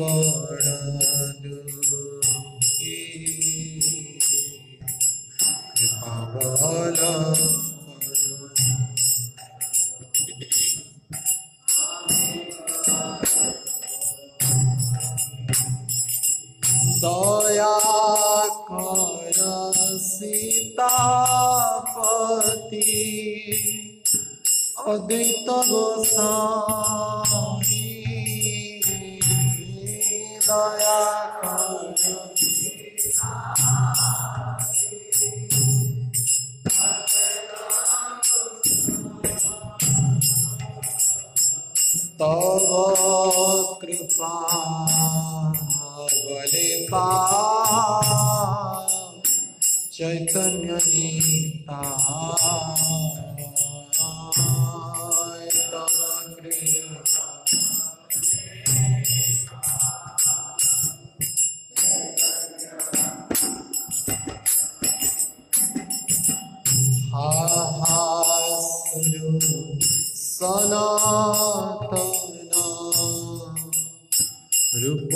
बड़ा दुखी कृपा वाला दया कर सीतापति अद्वैत गोसाई दया कर तव कृपा बले चैतन्य निताय तव कृपा सुरु सनातन रूप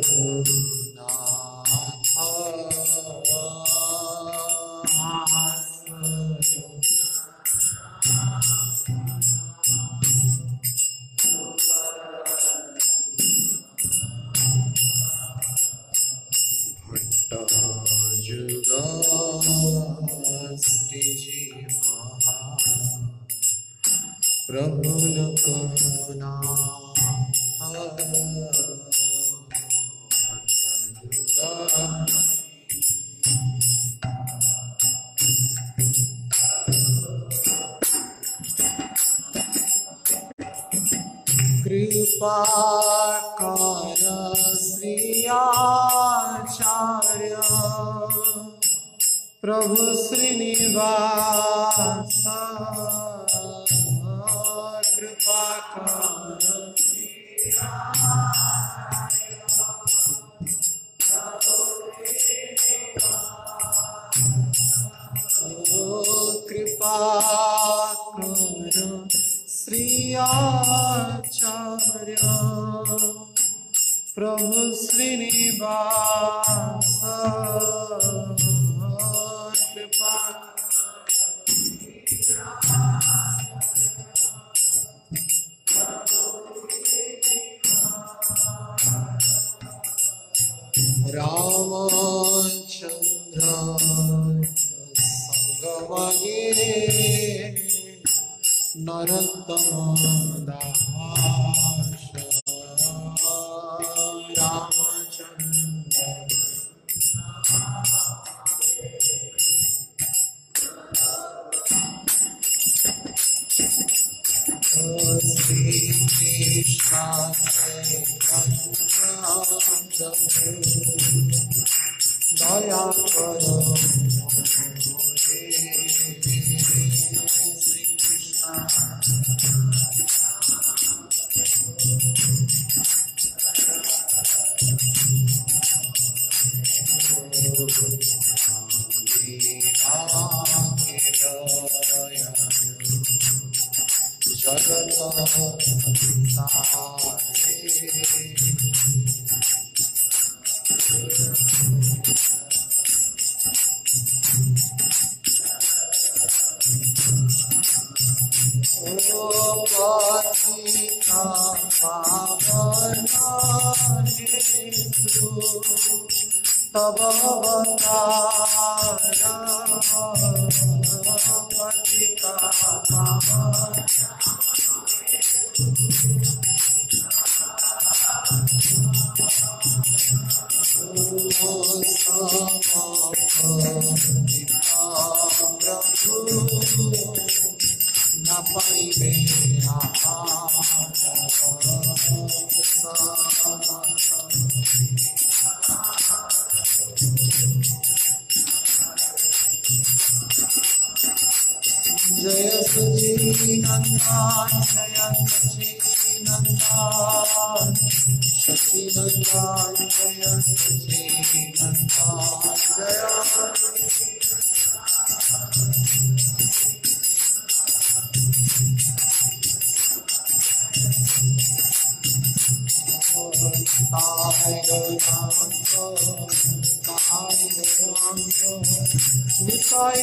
प्रभु लकोना कृपा कर श्री आचार्य प्रभु श्रीनिवास कृपा कर कृपा कर श्री आचार्य प्रभु श्रीनिवास कृपा रामचंद्र संगमगे नरोत्तम दास रामचंद्र श्री कृष्ण दया करो श्री तब न पाइबे जय सच्चिदानंद जय सच्चिदानंद सच्चिदानंद जय सच्चिदानंद Nitai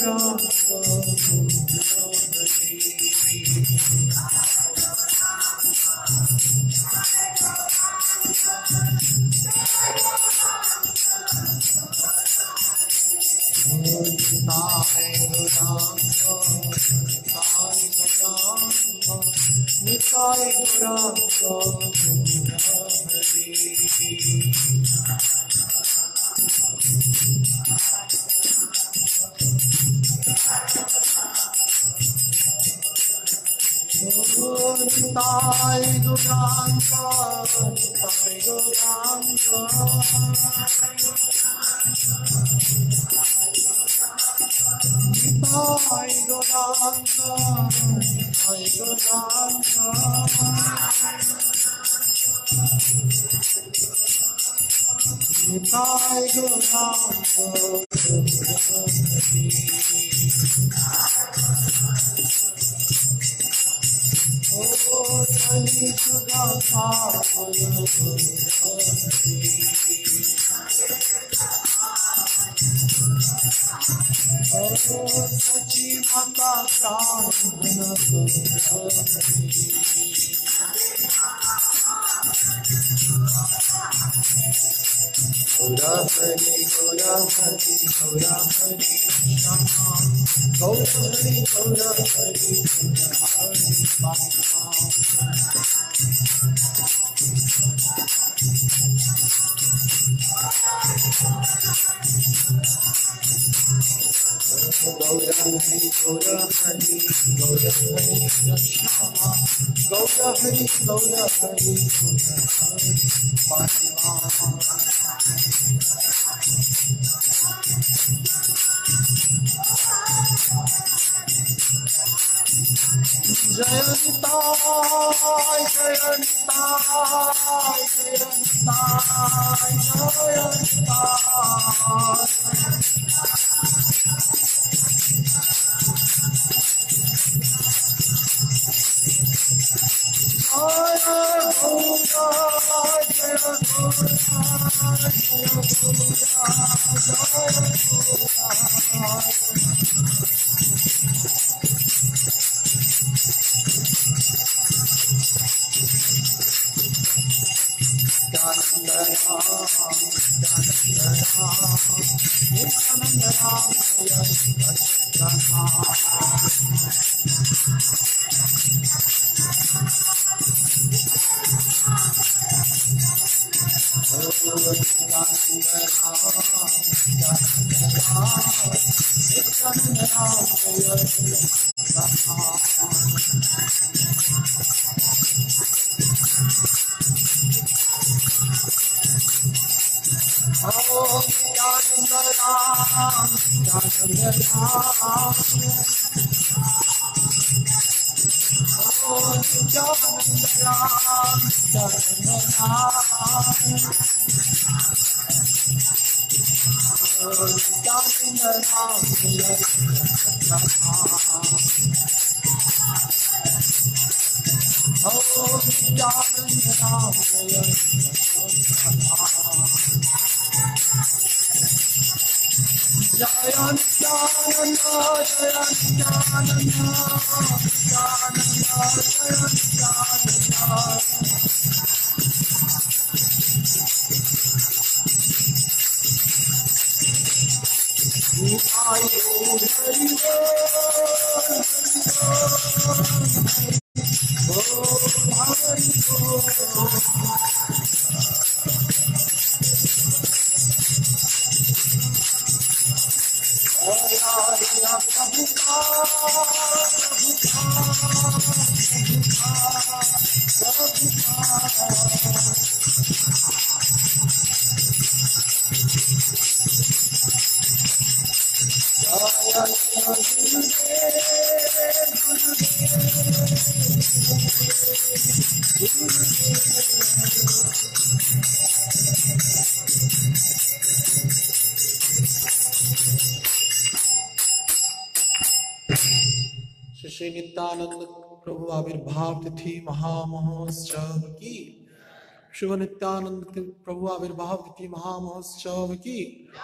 श्री नित्यानंद प्रभु आविर्भाव तिथि महामहोत्सव की, शुभ नित्यानंद प्रभु आविर्भाव तिथि महामहोत्सव की।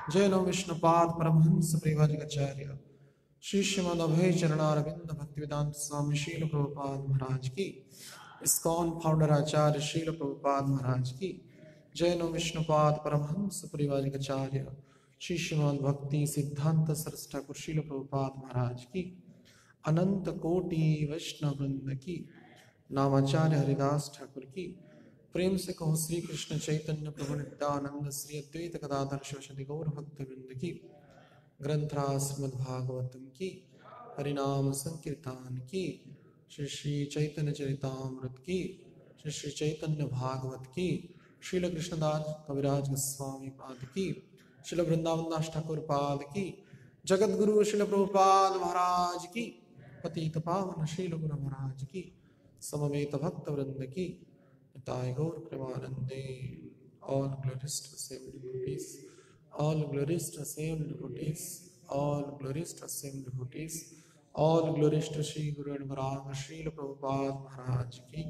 जय नो विष्णुपाद परमहंस परिवारिकाचार्य श्री श्रीमद अभय चरणारविंद भक्तिवेदांत स्वामी शील प्रभुपाद महाराज की, इस्कॉन फाउंडर आचार्य शील प्रभुपाद महाराज की जय। नो विष्णुपाद परमहंस परिवारिकाचार्य श्री श्रीमद भक्ति सिद्धांत सरस्वती ठाकुर शील प्रभुपाद महाराज की, अनंत कोटि वैष्णव वृंद की, नामाचार्य हरिदास ठाकुर की। प्रेम से कहो श्री कृष्ण चैतन्य प्रभु नित्यानंद श्री अद्वैत गदाधर शिवशति गौर भक्त वृंद की। ग्रंथराज श्रीमद्भागवतम की, हरिनाम संकीर्तन की, श्री श्री चैतन्य चरितामृत की, श्री श्री चैतन्य भागवत की, श्रील कृष्णदास कविराज गोस्वामी पाद की, श्रील वृंदावन दास ठाकुर पाद की, जगत गुरु श्रील प्रभुपाद महाराज की, पतित पावन श्रील गुरु महाराज की, समवेत भक्त वृंद की, निताय गौर प्रेमानंदे। All glories to same devotees, all glories to same devotees, all glories to same devotees, all glories to Shri Guru and Bharata Srila Prabhupada Maharaj ki।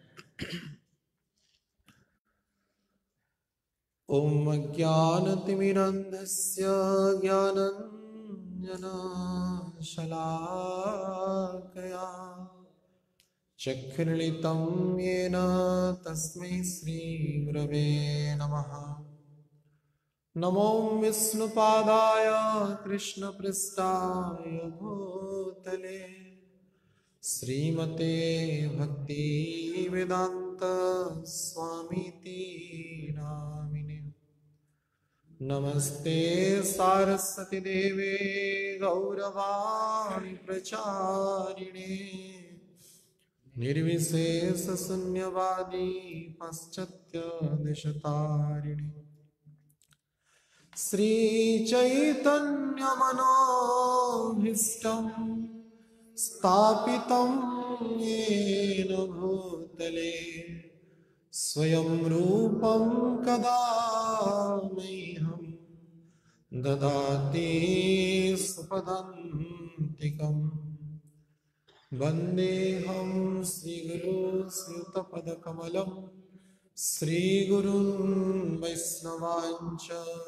Om Jnanatimirandhasya Jnananjana Shalakaya चक्षुर्लितं येन तस्मै श्रीगुरवे नमः। नमो विष्णुपादाय कृष्णपृष्ठाय भूतले श्रीमते भक्तिवेदान्त स्वामीति नामिने। नमस्ते सारस्वती देवे गौरवाणी प्रचारिणे निर्विशेष शून्यवादी पाश्चात्य देशतारिणी। श्री चैतन्य मनोभीष्टं स्थापितं येन भूतले स्वयं रूपं कदा मह्यं ददाति स्वपदान्तिकम्। वन्देऽहं श्रीगुरो श्रीयुतपदकमलं श्रीगुरुन् वैष्णवांश्च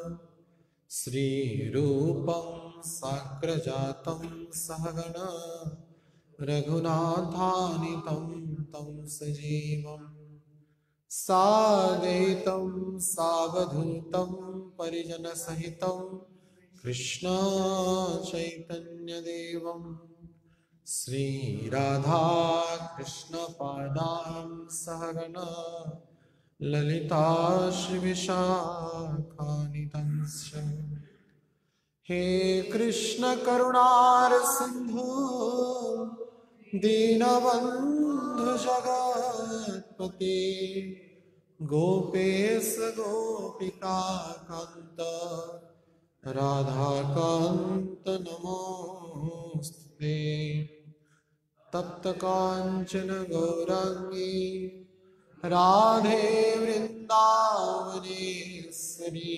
श्रीरूपं साग्रजातं सहगण रघुनाथान्वितं तं सजीवं साद्वैतं सावधूतं परिजनसहितं कृष्ण चैतन्यदेवम् श्री राधा कृष्ण पादां सहगण ललिता श्री विशाखान्वितंश्च। हे कृष्ण करुणार सिंधु दीनबंधु जगत्पते गोपेश गोपिका कांत राधाकांत नमोस्तुते। तप्त कांचन गौरांगी राधे वृंदावनेश्वरी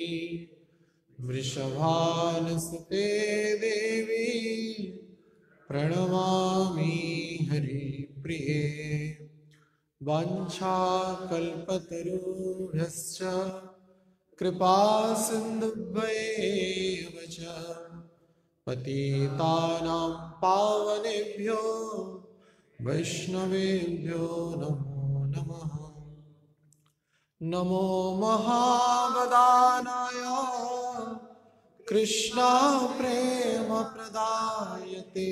वृषभानुसुते देवी प्रणमामि हरिप्रिये। वाञ्छाकल्पतरुभ्यश्च कृपा सिन्धुभ्येव च पतितानां पावनेभ्यो वैष्णवेभ्यो नमो नमः। नमो महावदानाय कृष्णा प्रेम प्रदायते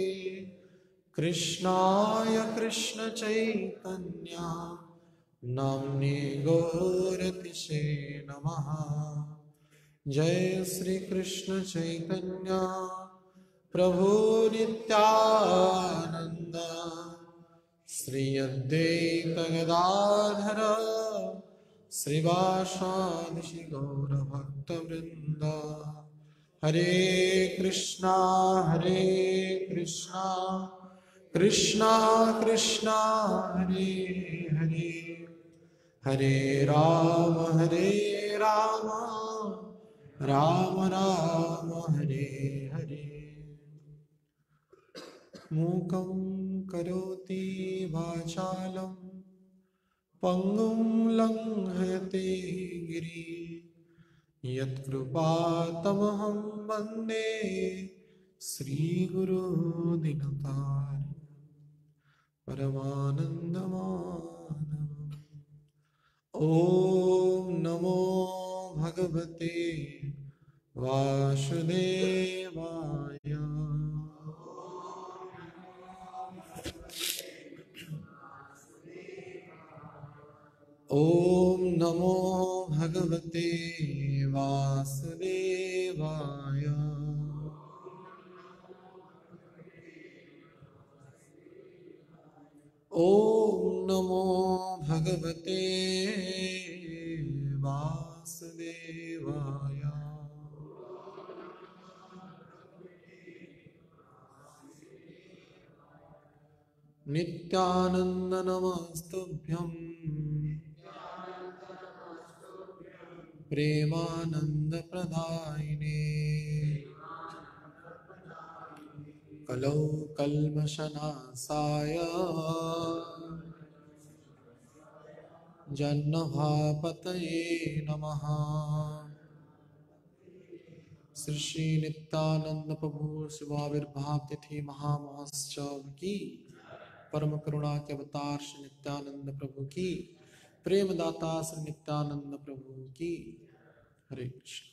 कृष्णाय कृष्ण चैतन्य नाम्ने गौरतिसे नमः। जय श्री कृष्ण चैतन्य प्रभु नित्यानंद श्री अद्वैत गदाधर श्रीवासादि गौर भक्त वृंद। हरे कृष्णा कृष्णा कृष्णा हरे हरे हरे राम राम राम हरे हरे। मूकं करोति वाचालं पंगुं लंघयते गिरि यत्कृपातमहं वन्दे श्रीगुरुदिनतारिणं परमानन्दमाधवम्। ॐ नमो भगवते वासुदेवाय। ॐ नमो भगवते वासुदेवाय। ॐ नमो भगवते वासुदेवाय। नित्यानंद नमस्तुभ्यं प्रेमानंद प्रदायिने कलौ कल्मषनाशाय जन्मभापतये नमः। श्री श्री नित्यानंद प्रभु शिवाविर्भाव तिथि महामहोत्सव की, परम करुणा के अवतार श्री नित्यानंद प्रभु की, प्रेमदाता श्री नित्यानंद प्रभु की। हरे कृष्ण।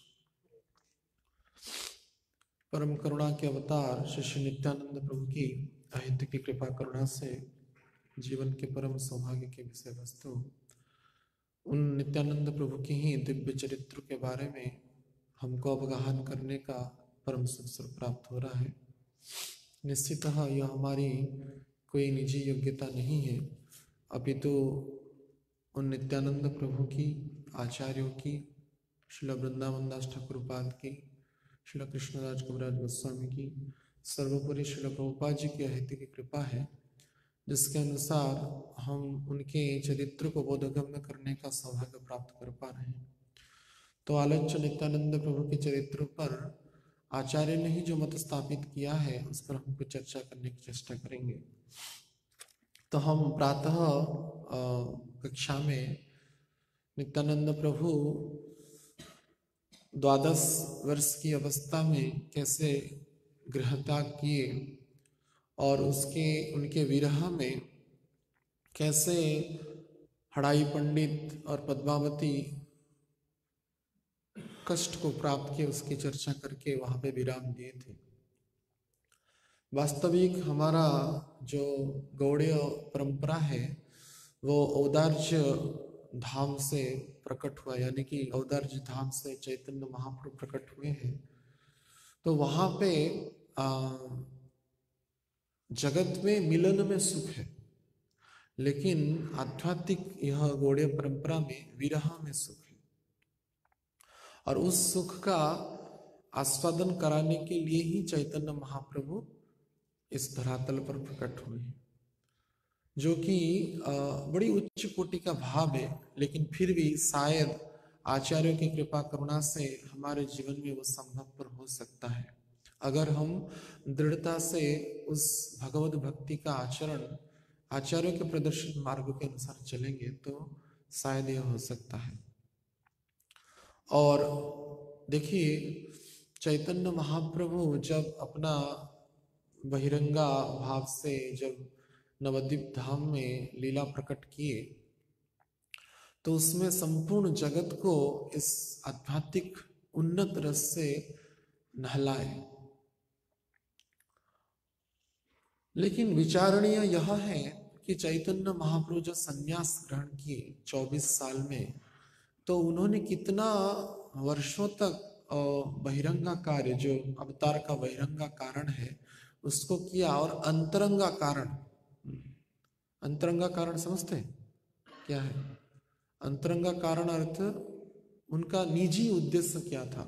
परम करुणा के अवतार श्री श्री नित्यानंद प्रभु की अहित की कृपा करुणा से जीवन के परम सौभाग्य के विषय वस्तु उन नित्यानंद प्रभु के ही दिव्य चरित्र के बारे में हमको अवगाहन करने का परम अवसर प्राप्त हो रहा है। निश्चितः यह हमारी कोई निजी योग्यता नहीं है, अपितु उन नित्यानंद प्रभु की, आचार्यों की, श्रील वृंदावन दास ठाकुर पाद की, श्रील कृष्णराज कविराज गोस्वामी की, सर्वोपरि श्रील प्रभुपाद जी की अहित की कृपा है, जिसके अनुसार हम उनके चरित्र को बोधगम्य करने का सौभाग्य प्राप्त कर पा रहे हैं। तो आलोच्य नित्यानंद प्रभु के चरित्र पर आचार्य ने ही जो मत स्थापित किया है उस पर हमको चर्चा करने की चेष्टा करेंगे। तो हम प्रातः कक्षा में नित्यानंद प्रभु 12 वर्ष की अवस्था में कैसे गृहत्याग किए और उनके विरह में कैसे हड़ाई पंडित और पद्मावती कष्ट को प्राप्त किए, उसकी चर्चा करके वहां पे विराम दिए थे। वास्तविक हमारा जो गौड़ीय परंपरा है वो औदार्य धाम से प्रकट हुआ, यानी कि औदार्य धाम से चैतन्य महाप्रभु प्रकट हुए हैं। तो वहां पे जगत में मिलन में सुख है, लेकिन आध्यात्मिक यह गौड़ीय परंपरा में विरह में सुख है। और उस सुख का आस्वादन कराने के लिए ही चैतन्य महाप्रभु इस धरातल पर प्रकट हुए हैं, जो कि बड़ी उच्च कोटि का भाव है, लेकिन फिर भी शायद आचार्यों की कृपा करुणा से हमारे जीवन में वो संभव हो सकता है। अगर हम दृढ़ता से उस भगवत भक्ति का आचरण आचार्यों के प्रदर्शित मार्ग के अनुसार चलेंगे तो शायद यह हो सकता है। और देखिए, चैतन्य महाप्रभु जब अपना बहिरंगा भाव से जब नवद्वीप धाम में लीला प्रकट किए तो उसमें संपूर्ण जगत को इस आध्यात्मिक उन्नत रस से नहलाए। लेकिन विचारणीय यह है कि चैतन्य महाप्रभु जो संन्यास ग्रहण किए 24 साल में, तो उन्होंने कितना वर्षों तक बहिरंगा कार्य, जो अवतार का बहिरंगा कारण है, उसको किया। और अंतरंगा कारण समझते हैं क्या है? अंतरंगा कारण अर्थ उनका निजी उद्देश्य क्या था।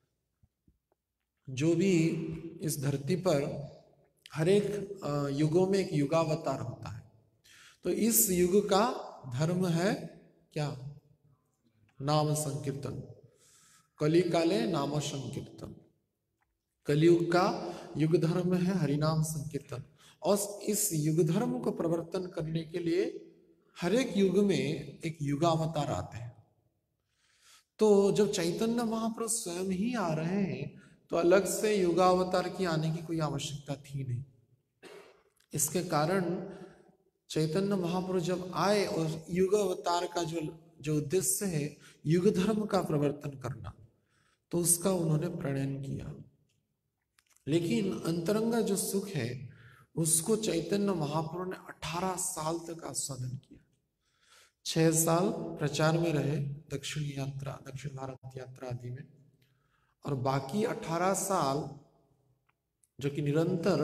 जो भी इस धरती पर हर एक युगों में एक युगावतार होता है, तो इस युग का धर्म है क्या? नाम संकीर्तन। कली काले नाम संकीर्तन। कलयुग का युग धर्म है हरिनाम संकीर्तन। और इस युग धर्म को प्रवर्तन करने के लिए हर एक युग में एक युगावतार आते हैं। तो तो जब चैतन्य महाप्रभु स्वयं ही आ रहे हैं तो अलग से युगावतार की आने की कोई आवश्यकता थी नहीं। इसके कारण चैतन्य महाप्रभु जब आए और युग अवतार का जो उद्देश्य है युग धर्म का प्रवर्तन करना, तो उसका उन्होंने प्रणयन किया। लेकिन अंतरंगा जो सुख है उसको चैतन्य महाप्रभु ने 18 साल तक आस्वादन किया। 6 साल प्रचार में रहे, दक्षिण भारत यात्रा आदि में, और बाकी 18 साल जो कि निरंतर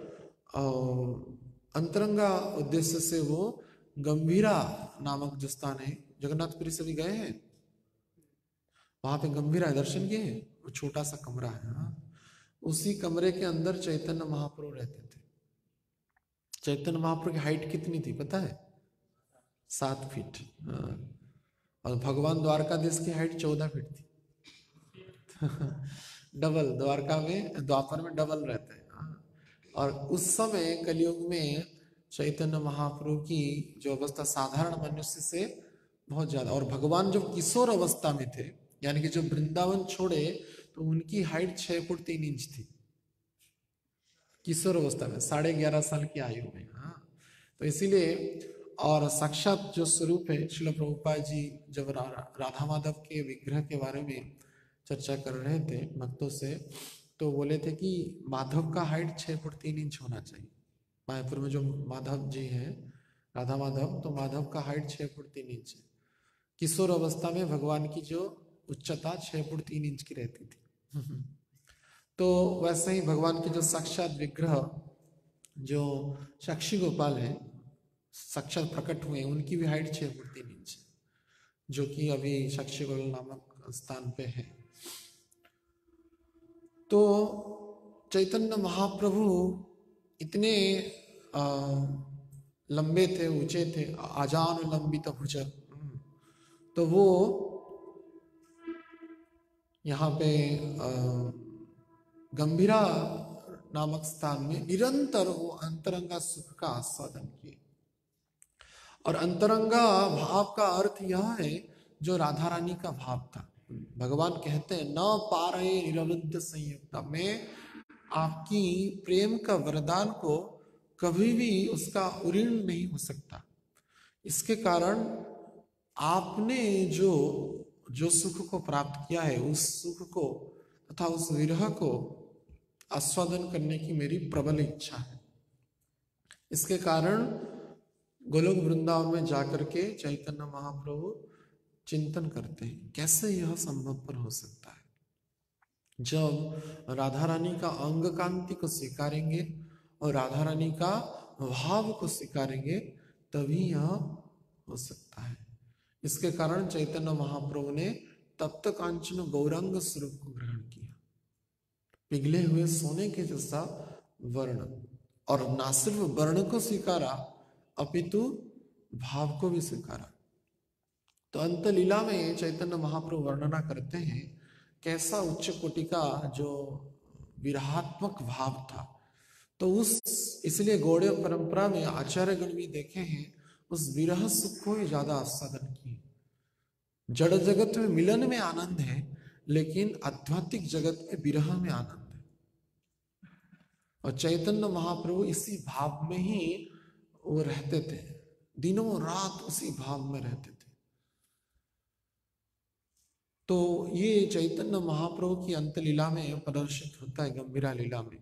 अंतरंगा उद्देश्य से वो गंभीरा नामक जो स्थान है, जगन्नाथपुरी से भी गए हैं, वहां पे गंभीरा दर्शन किए हैं, वो छोटा सा कमरा है। हाँ, उसी कमरे के अंदर चैतन्य महाप्रभु रहते थे। चैतन्य महाप्रभु की हाइट कितनी थी पता है? 7 फीट। हाँ, और भगवान द्वारकाधीश की हाइट 14 फीट थी। डबल, द्वारका में द्वापर में डबल रहते हैं। और उस समय कलयुग में चैतन्य महाप्रभु की जो अवस्था साधारण मनुष्य से बहुत ज्यादा, और भगवान जब किशोर अवस्था में थे, यानी कि जब वृंदावन छोड़े तो उनकी हाइट 6 फुट 3 इंच थी, किशोर अवस्था में, 11.5 साल की आयु में। हाँ, तो इसीलिए, और साक्षात जो स्वरूप है, श्रील प्रभुपाद जी जब राधा माधव के विग्रह के बारे में चर्चा कर रहे थे भक्तों से, तो बोले थे कि माधव का हाइट 6 फुट 3 इंच होना चाहिए। मायापुर में जो माधव जी हैं, राधा माधव, तो माधव का हाइट 6 फुट 3 इंच है। किशोर अवस्था में भगवान की जो उच्चता 6 फुट 3 इंच की रहती थी। तो वैसे ही भगवान के जो साक्षात विग्रह जो साक्षी गोपाल है, साक्षात प्रकट हुए, उनकी भी हाइट 6 फुट 3 इंच है, जो कि अभी साक्षी गोपाल नामक स्थान पे है। तो चैतन्य महाप्रभु इतने लंबे थे, ऊंचे थे, आजान लंबित भुज, तो वो यहाँ पे गंभीरा नामक स्थान में निरंतर वो अंतरंगा सुख का आस्वादन किए। और अंतरंगा भाव का अर्थ यह है जो राधा रानी का भाव था। भगवान कहते हैं, न पारये निरवध्य संयुक्ता, मैं आपकी प्रेम का वरदान को कभी भी उसका उऋण नहीं हो सकता। इसके कारण आपने जो सुख को प्राप्त किया है, उस सुख को तथा उस विरह को आस्वादन करने की मेरी प्रबल इच्छा है। इसके कारण गोलोक वृंदावन में जाकर के चैतन्य महाप्रभु चिंतन करते हैं, कैसे यह संभवपर हो सकता है। जब राधा रानी का अंग कांति को स्वीकारेंगे और राधा रानी का भाव को स्वीकारेंगे, तभी यह हो सकता है। इसके कारण चैतन्य महाप्रभु ने तप्त कांचन गौरांग स्वरूप को ग्रहण किया, पिघले हुए सोने के जैसा वर्ण, और ना सिर्फ वर्ण को स्वीकारा अपितु भाव को भी स्वीकारा। तो अंत लीला में चैतन्य महाप्रभु वर्णना करते हैं कैसा उच्च कोटि का जो विरहात्मक भाव था। तो इसलिए गौड़ीय परंपरा में आचार्यगण भी देखे हैं, उस विरह सुख को ही ज्यादा आस्वादन किए। जड़ जगत में मिलन में आनंद है, लेकिन आध्यात्मिक जगत में विरह में आनंद है। और चैतन्य महाप्रभु इसी भाव में ही वो रहते थे, दिनों रात उसी भाव में रहते थे। तो ये चैतन्य महाप्रभु की अंत लीला में प्रदर्शित होता है, गंभीरा लीला में।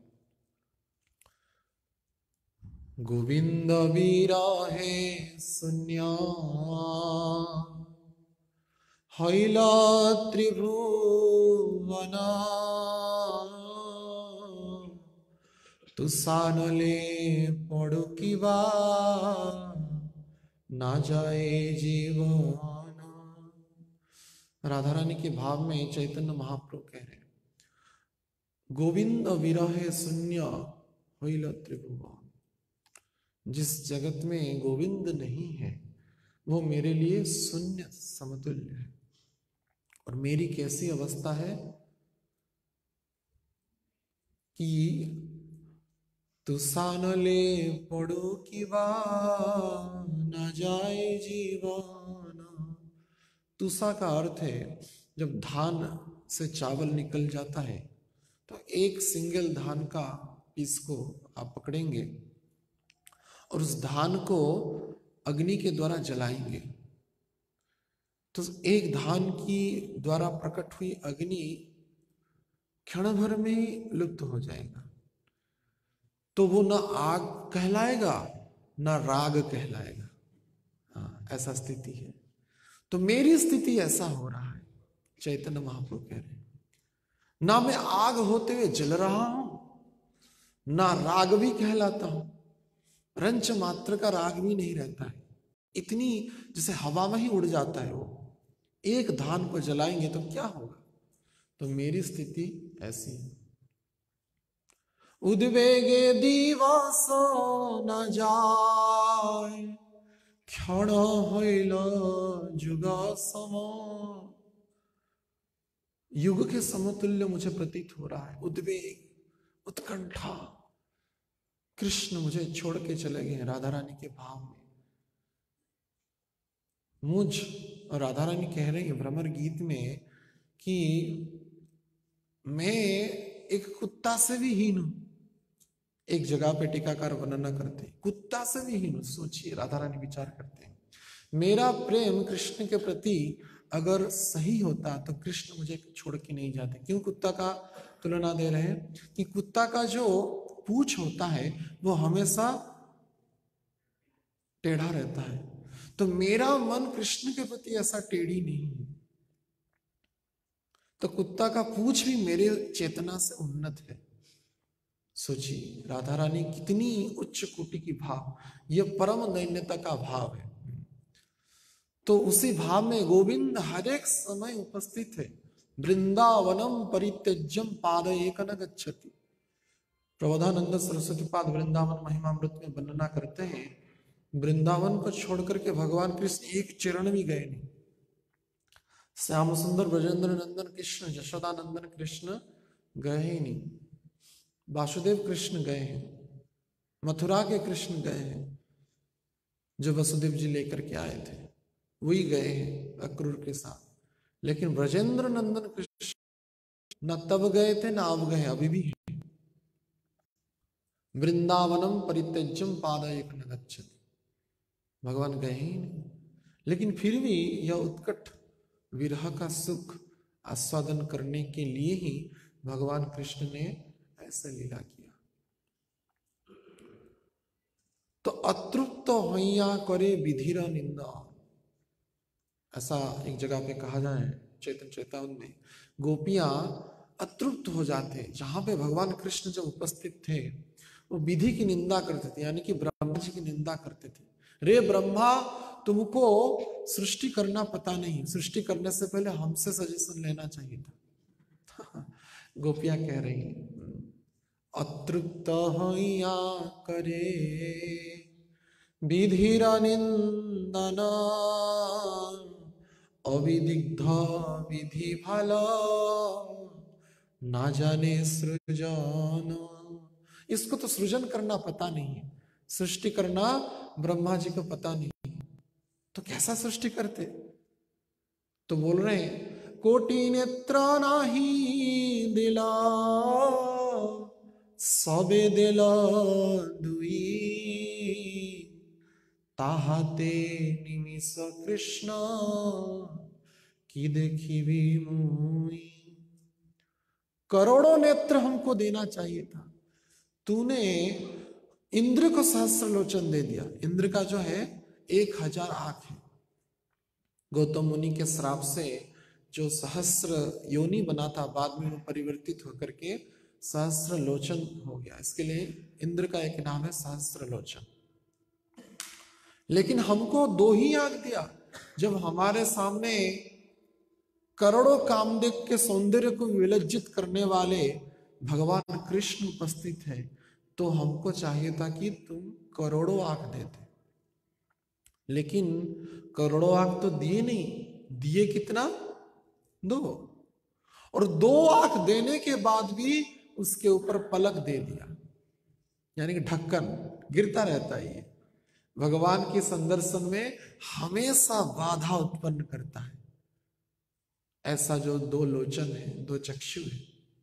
गोविंद विरहे शून्य हैला त्रिभुवन, तुसानले पड़ो किबा ना जाए जीवन। राधा रानी के भाव में चैतन्य महाप्रभु कह रहे हैं, गोविंद विरहे शून्य होइल त्रिभुवन, जिस जगत में गोविंद नहीं है वो मेरे लिए शून्य समतुल्य है। और मेरी कैसी अवस्था है कि तुसानले पड़ो किबा न जाए जीवन। तुसा का अर्थ है जब धान से चावल निकल जाता है तो एक सिंगल धान का पीस को आप पकड़ेंगे और उस धान को अग्नि के द्वारा जलाएंगे तो एक धान की द्वारा प्रकट हुई अग्नि क्षण भर में ही लुप्त हो जाएगा। तो वो ना आग कहलाएगा ना राग कहलाएगा। हाँ, ऐसा स्थिति है। तो मेरी स्थिति ऐसा हो रहा है, चैतन्य महाप्रभु कह रहे हैं, ना मैं आग होते हुए जल रहा हूं ना राग भी कहलाता हूं, रंच मात्र का राग भी नहीं रहता है। इतनी जैसे हवा में ही उड़ जाता है वो। एक धान को जलाएंगे तो क्या होगा? तो मेरी स्थिति ऐसी है। उद्वेगे दिवस न जाय क्षण होइल जुग सम। युग के समतुल्य मुझे प्रतीत हो रहा है। उद्वेग, उत्कंठा, कृष्ण मुझे छोड़ के चले गए राधा रानी के भाव में। मुझ और राधा रानी कह रही है भ्रमर गीत में कि मैं एक कुत्ता से भी हीन हूं। एक जगह पे टीकाकार वर्णना करते हैं, कुत्ता से भी हीन हूं। सोचिए, राधा रानी विचार करते हैं, मेरा प्रेम कृष्ण के प्रति अगर सही होता तो कृष्ण मुझे छोड़ के नहीं जाते। क्यों कुत्ता का तुलना दे रहे हैं? कि कुत्ता का जो पूंछ होता है वो हमेशा टेढ़ा रहता है, तो मेरा मन कृष्ण के प्रति ऐसा टेढ़ी नहीं है। तो कुत्ता का पूंछ भी मेरे चेतना से उन्नत है। सोचिए, राधा रानी कितनी उच्च कोटि की भाव, यह परम दैन्यता का भाव है। तो उसी भाव में गोविंद हर एक समय उपस्थित है। वृंदावनम परित्यज्यम पाद एक न गच्छति। प्रबोधानंद सरस्वती पाद वृंदावन महिमामृत में वर्णना करते हैं, वृंदावन को छोड़कर के भगवान कृष्ण एक चरण भी गए नहीं। श्याम सुंदर ब्रजेंद्र नंदन कृष्ण, यशोदानंदन कृष्ण गए ही नहीं। वासुदेव कृष्ण गए हैं, मथुरा के कृष्ण गए हैं, जो वसुदेव जी लेकर के आए थे वही गए हैं अक्रूर के साथ। लेकिन ब्रजेंद्र नंदन कृष्ण न तब गए थे ना अब गए, अभी भी है। वृंदावनम परित्यज्यम पाद एक न गच्छति। भगवान गए ही नहीं, लेकिन फिर भी यह उत्कट विरह का सुख आस्वादन करने के लिए ही भगवान कृष्ण ने ऐसे लीला किया। तो अतृप्त हैया करे विधिर निंदा, ऐसा एक जगह पे कहा जाए चैतन्य चेतावन में, गोपियां अतृप्त हो जाते। जहां पे भगवान कृष्ण जब उपस्थित थे वो विधि की निंदा करते थे, यानी कि ब्रह्मा जी की निंदा करते थे। रे ब्रह्मा, तुमको सृष्टि करना पता नहीं, सृष्टि करने से पहले हमसे सजेशन लेना चाहिए था। गोपियां कह रही हैं, अतृप्त हैया करे विधिर निंदना अविदिग्ध विधि फल ना जाने सृजन। इसको तो सृजन करना पता नहीं है, सृष्टि करना ब्रह्मा जी को पता नहीं, तो कैसा सृष्टि करते? तो बोल रहे हैं, कोटि नेत्र नाही दिला सबे दिल दुई ताहाते निमिष कृष्ण की देखी भी मुई। करोड़ों नेत्र हमको देना चाहिए था, तूने इंद्र को सहस्र लोचन दे दिया। इंद्र का जो है 1000 आंख है। गौतम मुनि के श्राप से जो सहस्र योनि बना था, बाद में वो परिवर्तित होकर के सहस्र लोचन हो गया। इसके लिए इंद्र का एक नाम है सहस्र लोचन। लेकिन हमको 2 ही आंख दिया। जब हमारे सामने करोड़ों कामदेव के सौंदर्य को विलज्जित करने वाले भगवान कृष्ण उपस्थित है, तो हमको चाहिए था कि तुम करोड़ों आंख देते। लेकिन करोड़ों आंख तो दिए नहीं, दिए कितना? 2। और 2 आंख देने के बाद भी उसके ऊपर पलक दे दिया, यानी कि ढक्कन गिरता रहता है। ये भगवान के संदर्शन में हमेशा बाधा उत्पन्न करता है। ऐसा जो दो लोचन है, दो चक्षु है।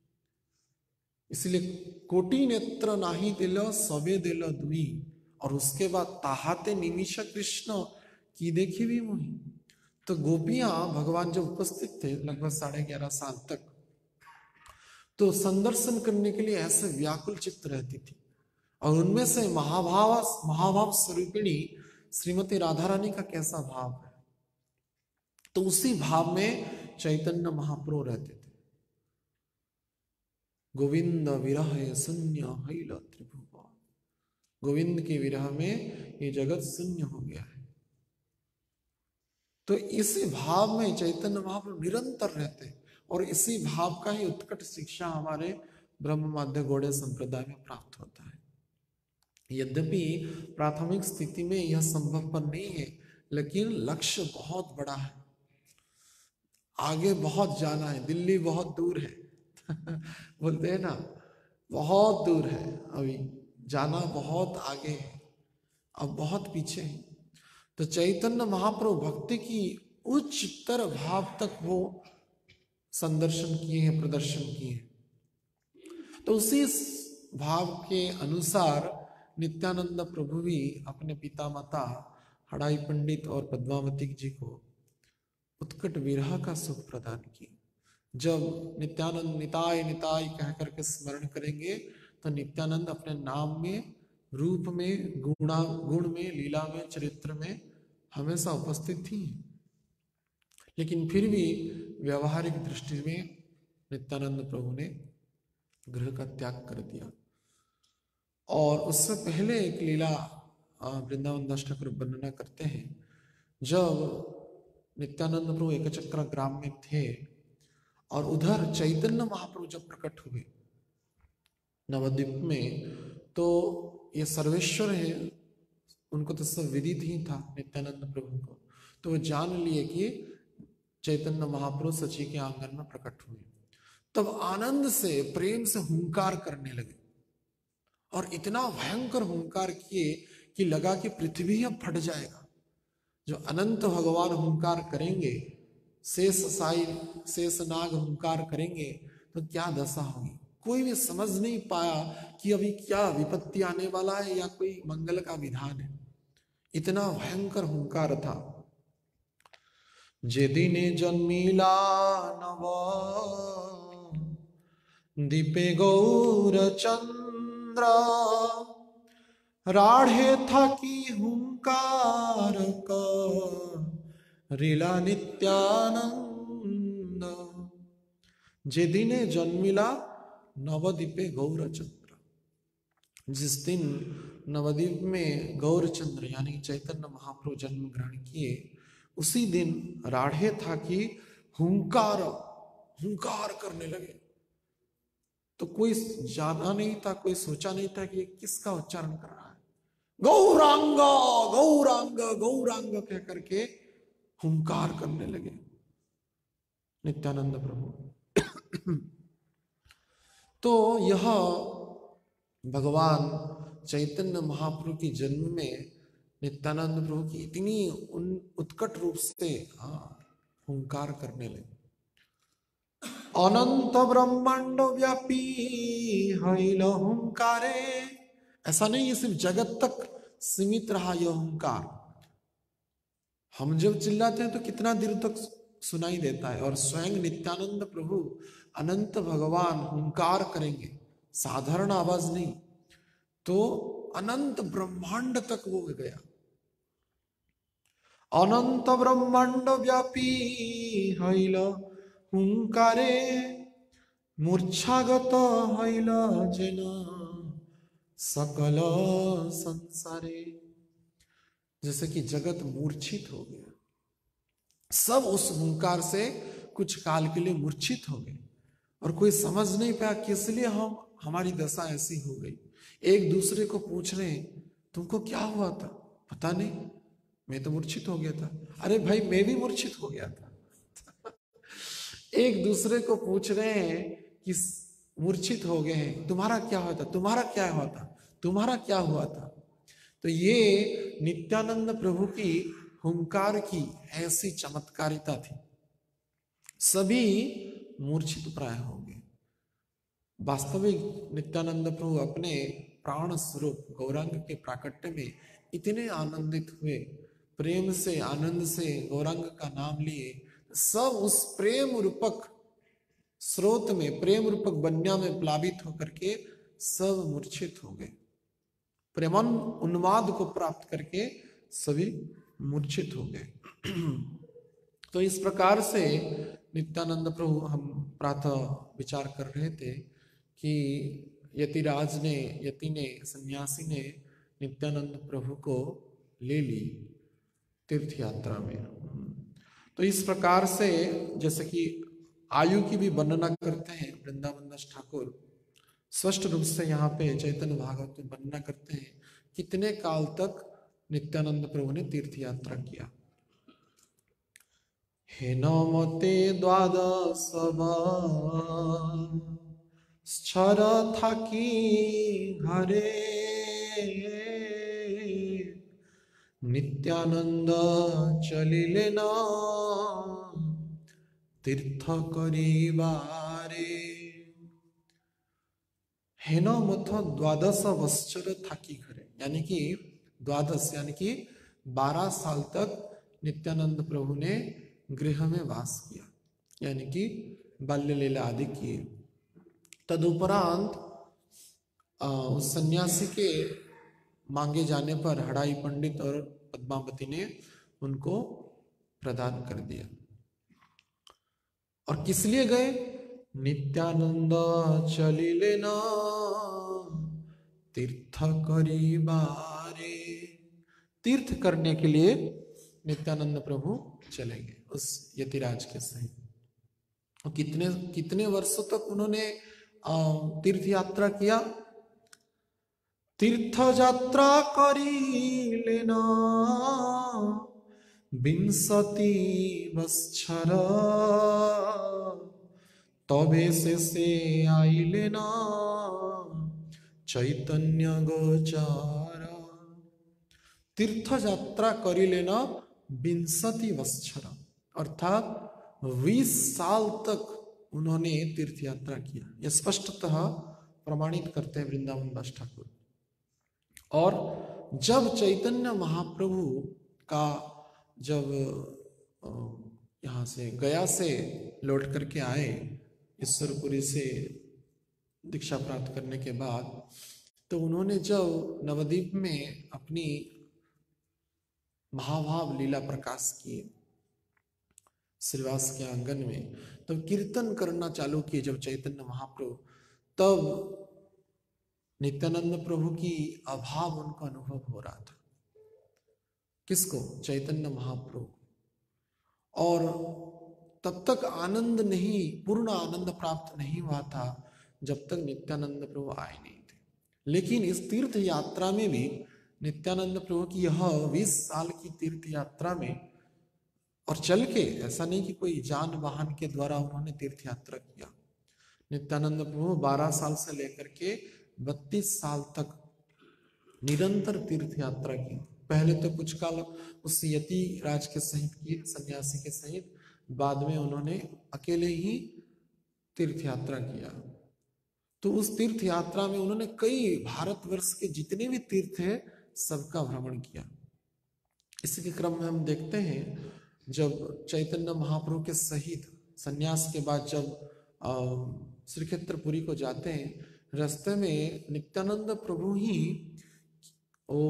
इसलिए कोटि नेत्र नाही दिल सबे दिल दुई, और उसके बाद ताहाते निमिष कृष्ण की देखी भी मोही। तो गोपियां भगवान जब उपस्थित थे लगभग 11.5 साल तक, तो संदर्शन करने के लिए ऐसे व्याकुल चित्त रहती थी। और उनमें से महाभाव स्वरूपिणी श्रीमती राधा रानी का कैसा भाव है, तो उसी भाव में चैतन्य महाप्रभु रहते थे। गोविंद विरह शून्य हैल त्रिभुवन, गोविंद के विरह में ये जगत शून्य हो गया है। तो इसी भाव में चैतन्य महाप्रभु निरंतर रहते, और इसी भाव का ही उत्कट शिक्षा हमारे ब्रह्म माध्य गौड़ीय संप्रदाय में प्राप्त होता है। यद्यपि प्राथमिक स्थिति में यह संभवपर नहीं है, लेकिन लक्ष्य बहुत बड़ा है, आगे बहुत जाना है, दिल्ली बहुत दूर है बोलते हैं ना, बहुत दूर है, अभी जाना बहुत आगे है, अब बहुत पीछे है। तो चैतन्य महाप्रभु भक्ति की उच्चतर भाव तक वो संदर्शन किए हैं, प्रदर्शन किए हैं। तो उसी भाव के अनुसार नित्यानंद प्रभु भी अपने पिता माता हड़ाई पंडित और पद्मावती जी को उत्कट विरह का सुख प्रदान किए। जब नित्यानंद निताय निताय कह करके स्मरण करेंगे, तो नित्यानंद अपने नाम में, रूप में, गुण में, लीला में, चरित्र में हमेशा उपस्थित थी। लेकिन फिर भी व्यवहारिक दृष्टि में नित्यानंद प्रभु ने गृह का त्याग कर दिया। और उससे पहले एक लीला वृंदावन दास ठाकुर वर्णना करते हैं। जब नित्यानंद प्रभु एकचक्र ग्राम में थे और उधर चैतन्य महाप्रभु जब प्रकट हुए नवद्वीप में, तो ये सर्वेश्वर है, उनको तो सब विदित ही था नित्यानंद प्रभु को। तो वो जान लिए कि चैतन्य महाप्रभु सची के आंगन में प्रकट हुए। तब आनंद से, प्रेम से हुंकार करने लगे, और इतना भयंकर हुंकार किए कि लगा कि पृथ्वी अब फट जाएगा। जो अनंत भगवान हुंकार करेंगे, शेष साई शेष नाग हुंकार करेंगे, तो क्या दशा होगी। कोई भी समझ नहीं पाया कि अभी क्या विपत्ति आने वाला है या कोई मंगल का विधान है। इतना भयंकर हुंकार था। जे दिने जन्मिला नव दीपे गौर चंद्र, राढ़े था की हुंकार रीला नित्यानंद। जे दिने जन्मिला नवदीपे गौरचंद्र, जिस दिन नवद्वीप में गौरचंद्र यानी चैतन्य महाप्रभु जन्म ग्रहण किए, उसी दिन राढ़े था कि हुंकार करने लगे। तो कोई जाना नहीं था, कोई सोचा नहीं था कि किसका उच्चारण कर रहा है। गौरांग गौरांग गौरांग कह करके हुंकार करने लगे नित्यानंद प्रभु। तो यह भगवान चैतन्य महाप्रभु की जन्म में नित्यानंद प्रभु की इतनी उत्कट रूप से हुंकार करने लगे। अनंत ब्रह्मांड व्यापी हैल हुंकारे, ऐसा नहीं ये सिर्फ जगत तक सीमित रहा यह हुंकार। हम जब चिल्लाते हैं तो कितना देर तक सुनाई देता है, और स्वयं नित्यानंद प्रभु अनंत भगवान हुंकार करेंगे, साधारण आवाज नहीं, तो अनंत ब्रह्मांड तक वो गया। अनंत ब्रह्मांड व्यापी हैल हुंकारे, मूर्छागत हैल जेन सकल संसारे। जैसे कि जगत मूर्छित हो गया, सब उस हुंकार से कुछ काल के लिए मूर्छित हो गए, और कोई समझ नहीं पाया किस लिए हमारी दशा ऐसी हो गई। एक दूसरे को पूछ रहे, तुमको क्या हुआ था? पता नहीं, मैं तो मूर्छित हो गया था। अरे भाई, मैं भी मूर्छित हो गया था। एक दूसरे को पूछ रहे हैं कि मूर्छित हो गए हैं, तुम्हारा क्या हुआ था, तुम्हारा क्या हुआ था, तुम्हारा क्या हुआ था। तो ये नित्यानंद प्रभु की हुंकार की ऐसी चमत्कारिता थी। सभी मूर्छित प्राय हो गए। वास्तविक नित्यानंद प्रभु अपने प्राण स्वरूप गौरांग के प्राकट्य में इतने आनंदित हुए, प्रेम से आनंद से गौरांग का नाम लिए, सब उस प्रेम रूपक स्रोत में, प्रेम रूपक बन्या में प्लावित होकर के सब मूर्छित हो गए। प्रेमन उन्माद को प्राप्त करके सभी मूर्छित हो गए। तो इस प्रकार से नित्यानंद प्रभु, हम प्रातः विचार कर रहे थे कि यतिराज ने, यति ने, सन्यासी ने नित्यानंद प्रभु को ले ली तीर्थ यात्रा में। तो इस प्रकार से जैसे कि आयु की भी वर्णना करते हैं वृंदावन दास ठाकुर, स्पष्ट रूप से यहाँ पे चैतन्य भागवत में वर्णना करते हैं कितने काल तक नित्यानंद प्रभु ने तीर्थ यात्रा किया। हे नमते द्वादश स्तर थाकी घरे नित्यानंद चलिले न तीर्थ करिबारे। हेन मथ द्वादश वत्सर थाकी घरे, यानी कि द्वादश यानी कि 12 साल तक नित्यानंद प्रभु ने गृह में वास किया, यानी कि बाल्य लीला आदि किए। तदुपरांत उस सन्यासी के मांगे जाने पर हड़ाई पंडित और पद्मावती ने उनको प्रदान कर दिया। और किस लिए गए? नित्यानंद चलिले न तीर्थ करिबारे, तीर्थ करने के लिए नित्यानंद प्रभु चलेंगे उस यतिराज के सहित। और कितने वर्षों तक उन्होंने तीर्थ यात्रा किया? तीर्थ यात्रा करिले न विंशति वत्सर तबे से आइले न चैतन्य गोचार। तीर्थ यात्रा करिले न विंशति वत्सर, अर्थात 20 साल तक उन्होंने तीर्थ यात्रा किया। यह स्पष्टतः प्रमाणित करते हैं वृंदावन दास ठाकुर। और जब चैतन्य महाप्रभु का, जब यहाँ से गया से लौट करके आए ईश्वरपुरी से दीक्षा प्राप्त करने के बाद, तो उन्होंने जब नवद्वीप में अपनी महाभाव लीला प्रकाश किए श्रीवास के आंगन में, तब कीर्तन करना चालू किए जब चैतन्य महाप्रभु, तब नित्यानंद प्रभु की अभाव उनको अनुभव हो रहा था। किसको? चैतन्य महाप्रभु। और तब तक आनंद नहीं, पूर्ण आनंद प्राप्त नहीं हुआ था जब तक नित्यानंद प्रभु आए नहीं थे। लेकिन इस तीर्थ यात्रा में भी नित्यानंद प्रभु की यह 20 साल की तीर्थ यात्रा में, और चल के, ऐसा नहीं कि कोई जान वाहन के द्वारा उन्होंने तीर्थ यात्रा किया। नित्यानंद प्रभु 12 साल से लेकर के 32 साल तक निरंतर तीर्थ यात्रा की। पहले तो कुछ काल उस यति राज के सहित की, सन्यासी के सहित, बाद में उन्होंने अकेले ही तीर्थ यात्रा किया। तो उस तीर्थ यात्रा में उन्होंने कई भारतवर्ष के जितने भी तीर्थ है सबका भ्रमण किया। इसी के क्रम में हम देखते हैं जब चैतन्य महाप्रभु के सहित सन्यास के बाद जब श्रीक्षेत्रपुरी को जाते हैं, रास्ते में नित्यानंद प्रभु ही वो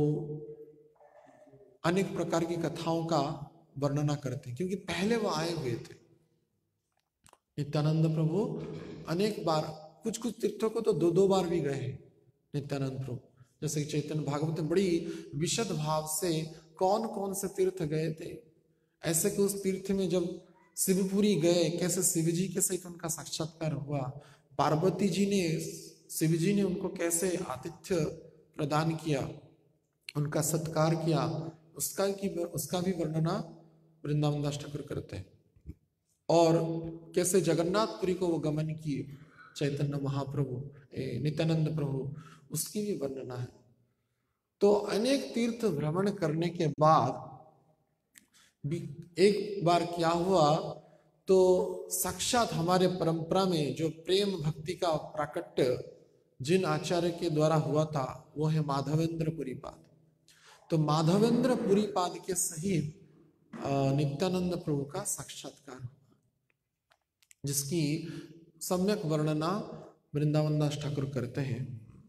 अनेक प्रकार की कथाओं का वर्णना करते हैं, क्योंकि पहले वो आए हुए थे। नित्यानंद प्रभु अनेक बार, कुछ कुछ तीर्थों को तो 2-2 बार भी गए हैं नित्यानंद प्रभु। जैसे चैतन्य भागवत में बड़ी विशद भाव से कौन कौन से तीर्थ गए थे, ऐसे कि उस तीर्थ में जब शिवपुरी गए, कैसे शिवजी के सहित उनका साक्षात्कार हुआ, पार्वती जी ने, शिवजी ने उनको कैसे आतिथ्य प्रदान किया, उनका सत्कार किया, उसका भी वर्णना वृंदावन दास ठाकुर करते हैं। और कैसे जगन्नाथपुरी को वो गमन किए चैतन्य महाप्रभु, नित्यानंद प्रभु, उसकी भी वर्णना है। तो अनेक तीर्थ भ्रमण करने के बाद भी एक बार क्या हुआ, तो साक्षात हमारे परंपरा में जो प्रेम भक्ति का प्राकट्य जिन आचार्य के द्वारा हुआ था वो है माधवेंद्र पुरीपाद। तो माधवेंद्र पुरीपाद के सहित नित्यानंद प्रभु का साक्षात्कार हुआ, जिसकी सम्यक वर्णना वृंदावन दास ठाकुर करते हैं।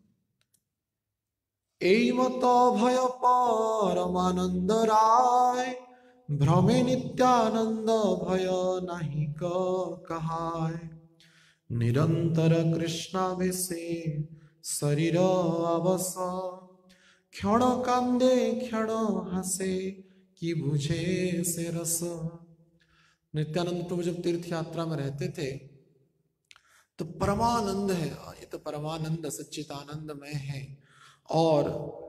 एमत भय परमानंद राय, भ्रमे नित्यानंद भय नहीं कहाय। निरंतर कृष्णाभिषे शरीर अवस, क्षण कांदे क्षण हसे कि बुझे से रस। नित्यानंद प्रभु जब तीर्थ यात्रा में रहते थे तो परमानंद है, ये तो परमानंद सच्चिदानंदमय है और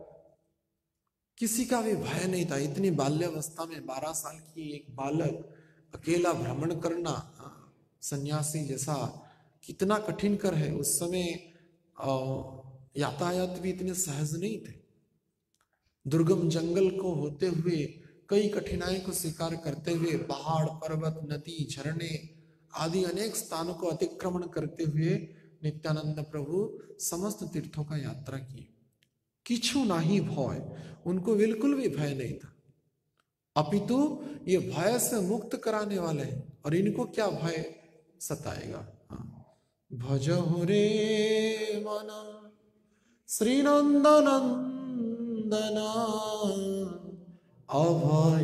किसी का भी भय नहीं था। इतनी बाल्यावस्था में 12 साल की एक बालक अकेला भ्रमण करना सन्यासी जैसा कितना कठिन कर है। उस समय यातायात भी इतने सहज नहीं थे। दुर्गम जंगल को होते हुए कई कठिनाई को स्वीकार करते हुए पहाड़ पर्वत नदी झरने आदि अनेक स्थानों को अतिक्रमण करते हुए नित्यानंद प्रभु समस्त तीर्थों का यात्रा की। किछु नाही भय, उनको बिल्कुल भी भय नहीं था, अपितु ये भय से मुक्त कराने वाले हैं। और इनको क्या भय सताएगा। भजहु रे मन श्रीनंदनंदन अभय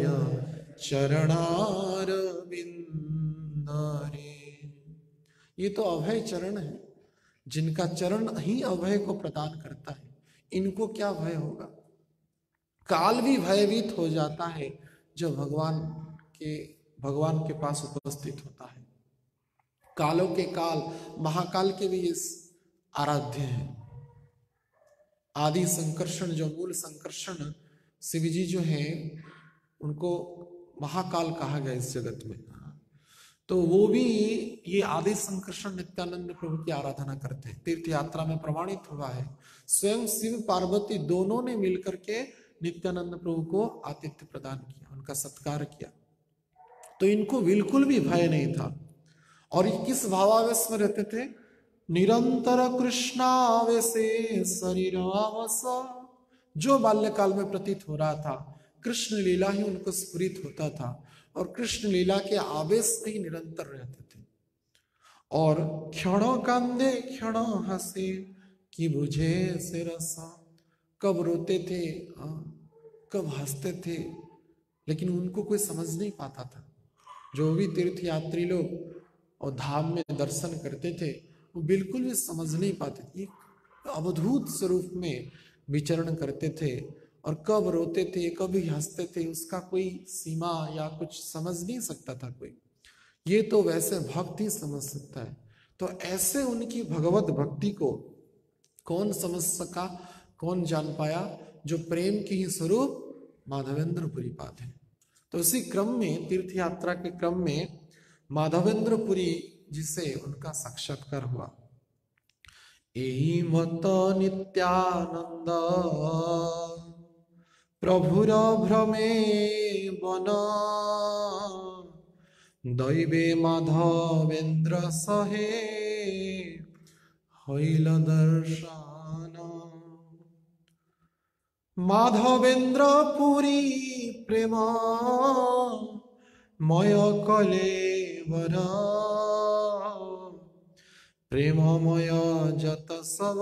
चरणार बिंदरे। ये तो अभय चरण है, जिनका चरण ही अभय को प्रदान करता है। इनको क्या भय होगा। काल भी भयभीत हो जाता है जब भगवान के पास उपस्थित होता है। कालों के काल महाकाल के भी इस आराध्य हैं। आदि संकर्षण जो मूल संकर्षण शिव जी जो हैं उनको महाकाल कहा गया इस जगत में। तो वो भी ये आदि संकर्षण नित्यानंद प्रभु की आराधना करते हैं। तीर्थ यात्रा में प्रमाणित हुआ है। स्वयं शिव पार्वती दोनों ने मिलकर के नित्यानंद प्रभु को आतिथ्य प्रदान किया, उनका सत्कार किया। तो इनको बिल्कुल भी भय नहीं था। और ये किस भावावेश में रहते थे। निरंतर कृष्णावेशे शरीरावस, जो बाल्यकाल में प्रतीत हो रहा था कृष्ण लीला ही उनको स्फुरित होता था और कृष्ण लीला के आवेश से ही निरंतर रहते थे। और क्षण कांदे क्षण हंसे कि बुझे से रसा, कब रोते थे कब हंसते थे, लेकिन उनको कोई समझ नहीं पाता था। जो भी तीर्थ यात्री लोग और धाम में दर्शन करते थे वो बिल्कुल भी समझ नहीं पाते थे। अवधूत स्वरूप में विचरण करते थे और कब रोते थे कभी हंसते थे उसका कोई सीमा या कुछ समझ नहीं सकता था कोई। ये तो वैसे भक्त ही समझ सकता है। तो ऐसे उनकी भगवत भक्ति को कौन समझ सका, कौन जान पाया। जो प्रेम की ही स्वरूप माधवेंद्र पुरीपाद है। तो इसी क्रम में तीर्थ यात्रा के क्रम में माधवेंद्रपुरी जिसे उनका साक्षात्कार हुआ। एहि मत नित्यानंद प्रभुर भ्रमे वन, दैवे माधवेंद्र सहे हईल दर्शन। माधवेंद्र पुरी प्रेम मय कलेवर, प्रेममय जत सब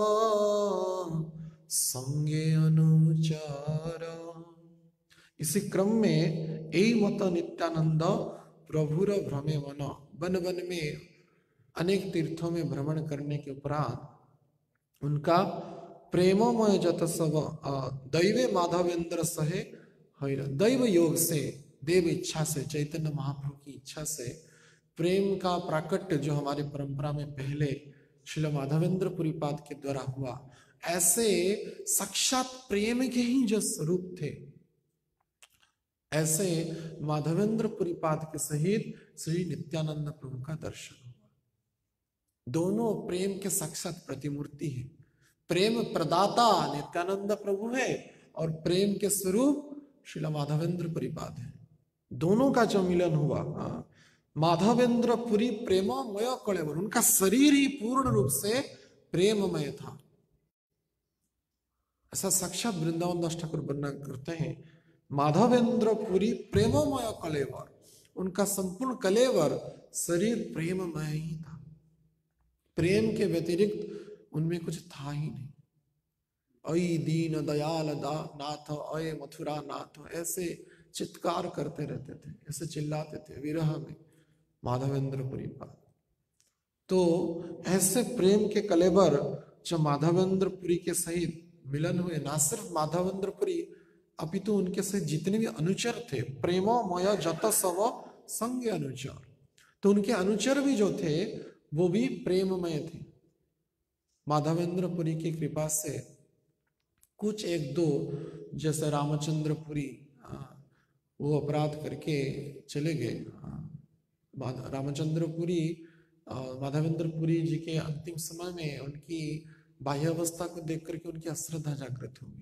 संगे अनुचार। इसी क्रम में एई मत नित्यानंद प्रभुर भ्रमे वन, वन वन में अनेक तीर्थों में भ्रमण करने के उपरांत उनका प्रेममय जत सब दैवे माधवेंद्र सहे हईर, दैव योग से देव इच्छा से चैतन्य महाप्रभु की इच्छा से प्रेम का प्राकट्य जो हमारी परंपरा में पहले श्रील माधवेंद्र पुरीपाद के द्वारा हुआ, ऐसे साक्षात प्रेम के ही जो स्वरूप थे ऐसे माधवेंद्र पुरीपाद के सहित श्री नित्यानंद प्रभु का दर्शन हुआ। दोनों प्रेम के साक्षात प्रतिमूर्ति है। प्रेम प्रदाता नित्यानंद प्रभु है और प्रेम के स्वरूप श्रील माधवेंद्र पुरीपाद है। दोनों का जो मिलन हुआ माधवेंद्र पुरी प्रेममय कलेवर, उनका शरीर ही पूर्ण रूप से प्रेममय था। ऐसा साक्षात वृंदावन दास ठाकुर वर्णन करते हैं। माधवेंद्र पुरी प्रेममय कलेवर, उनका संपूर्ण कलेवर शरीर प्रेममय ही था। प्रेम के व्यतिरिक्त उनमें कुछ था ही नहीं। अय दीन दयाल नाथ, अय मथुरा नाथ, ऐसे चित्कार करते रहते थे, ऐसे चिल्लाते थे विरह में माधवेंद्रपुरी पाद। तो ऐसे प्रेम के कलेवर जो माधवेंद्रपुरी के सहित मिलन हुए, ना सिर्फ माधवेंद्रपुरी अपितु उनके सहित जितने भी अनुचर थे, प्रेमोमय जत सव संग अनुचर, तो उनके अनुचर भी जो थे वो भी प्रेममय थे। माधवेंद्रपुरी की कृपा से कुछ एक दो, जैसे रामचंद्रपुरी वो अपराध करके चले गए। रामचंद्रपुरी माधवेंद्रपुरी जी के अंतिम समय में उनकी बाह्य अवस्था को देख करके उनकी अश्रद्धा जागृत होगी,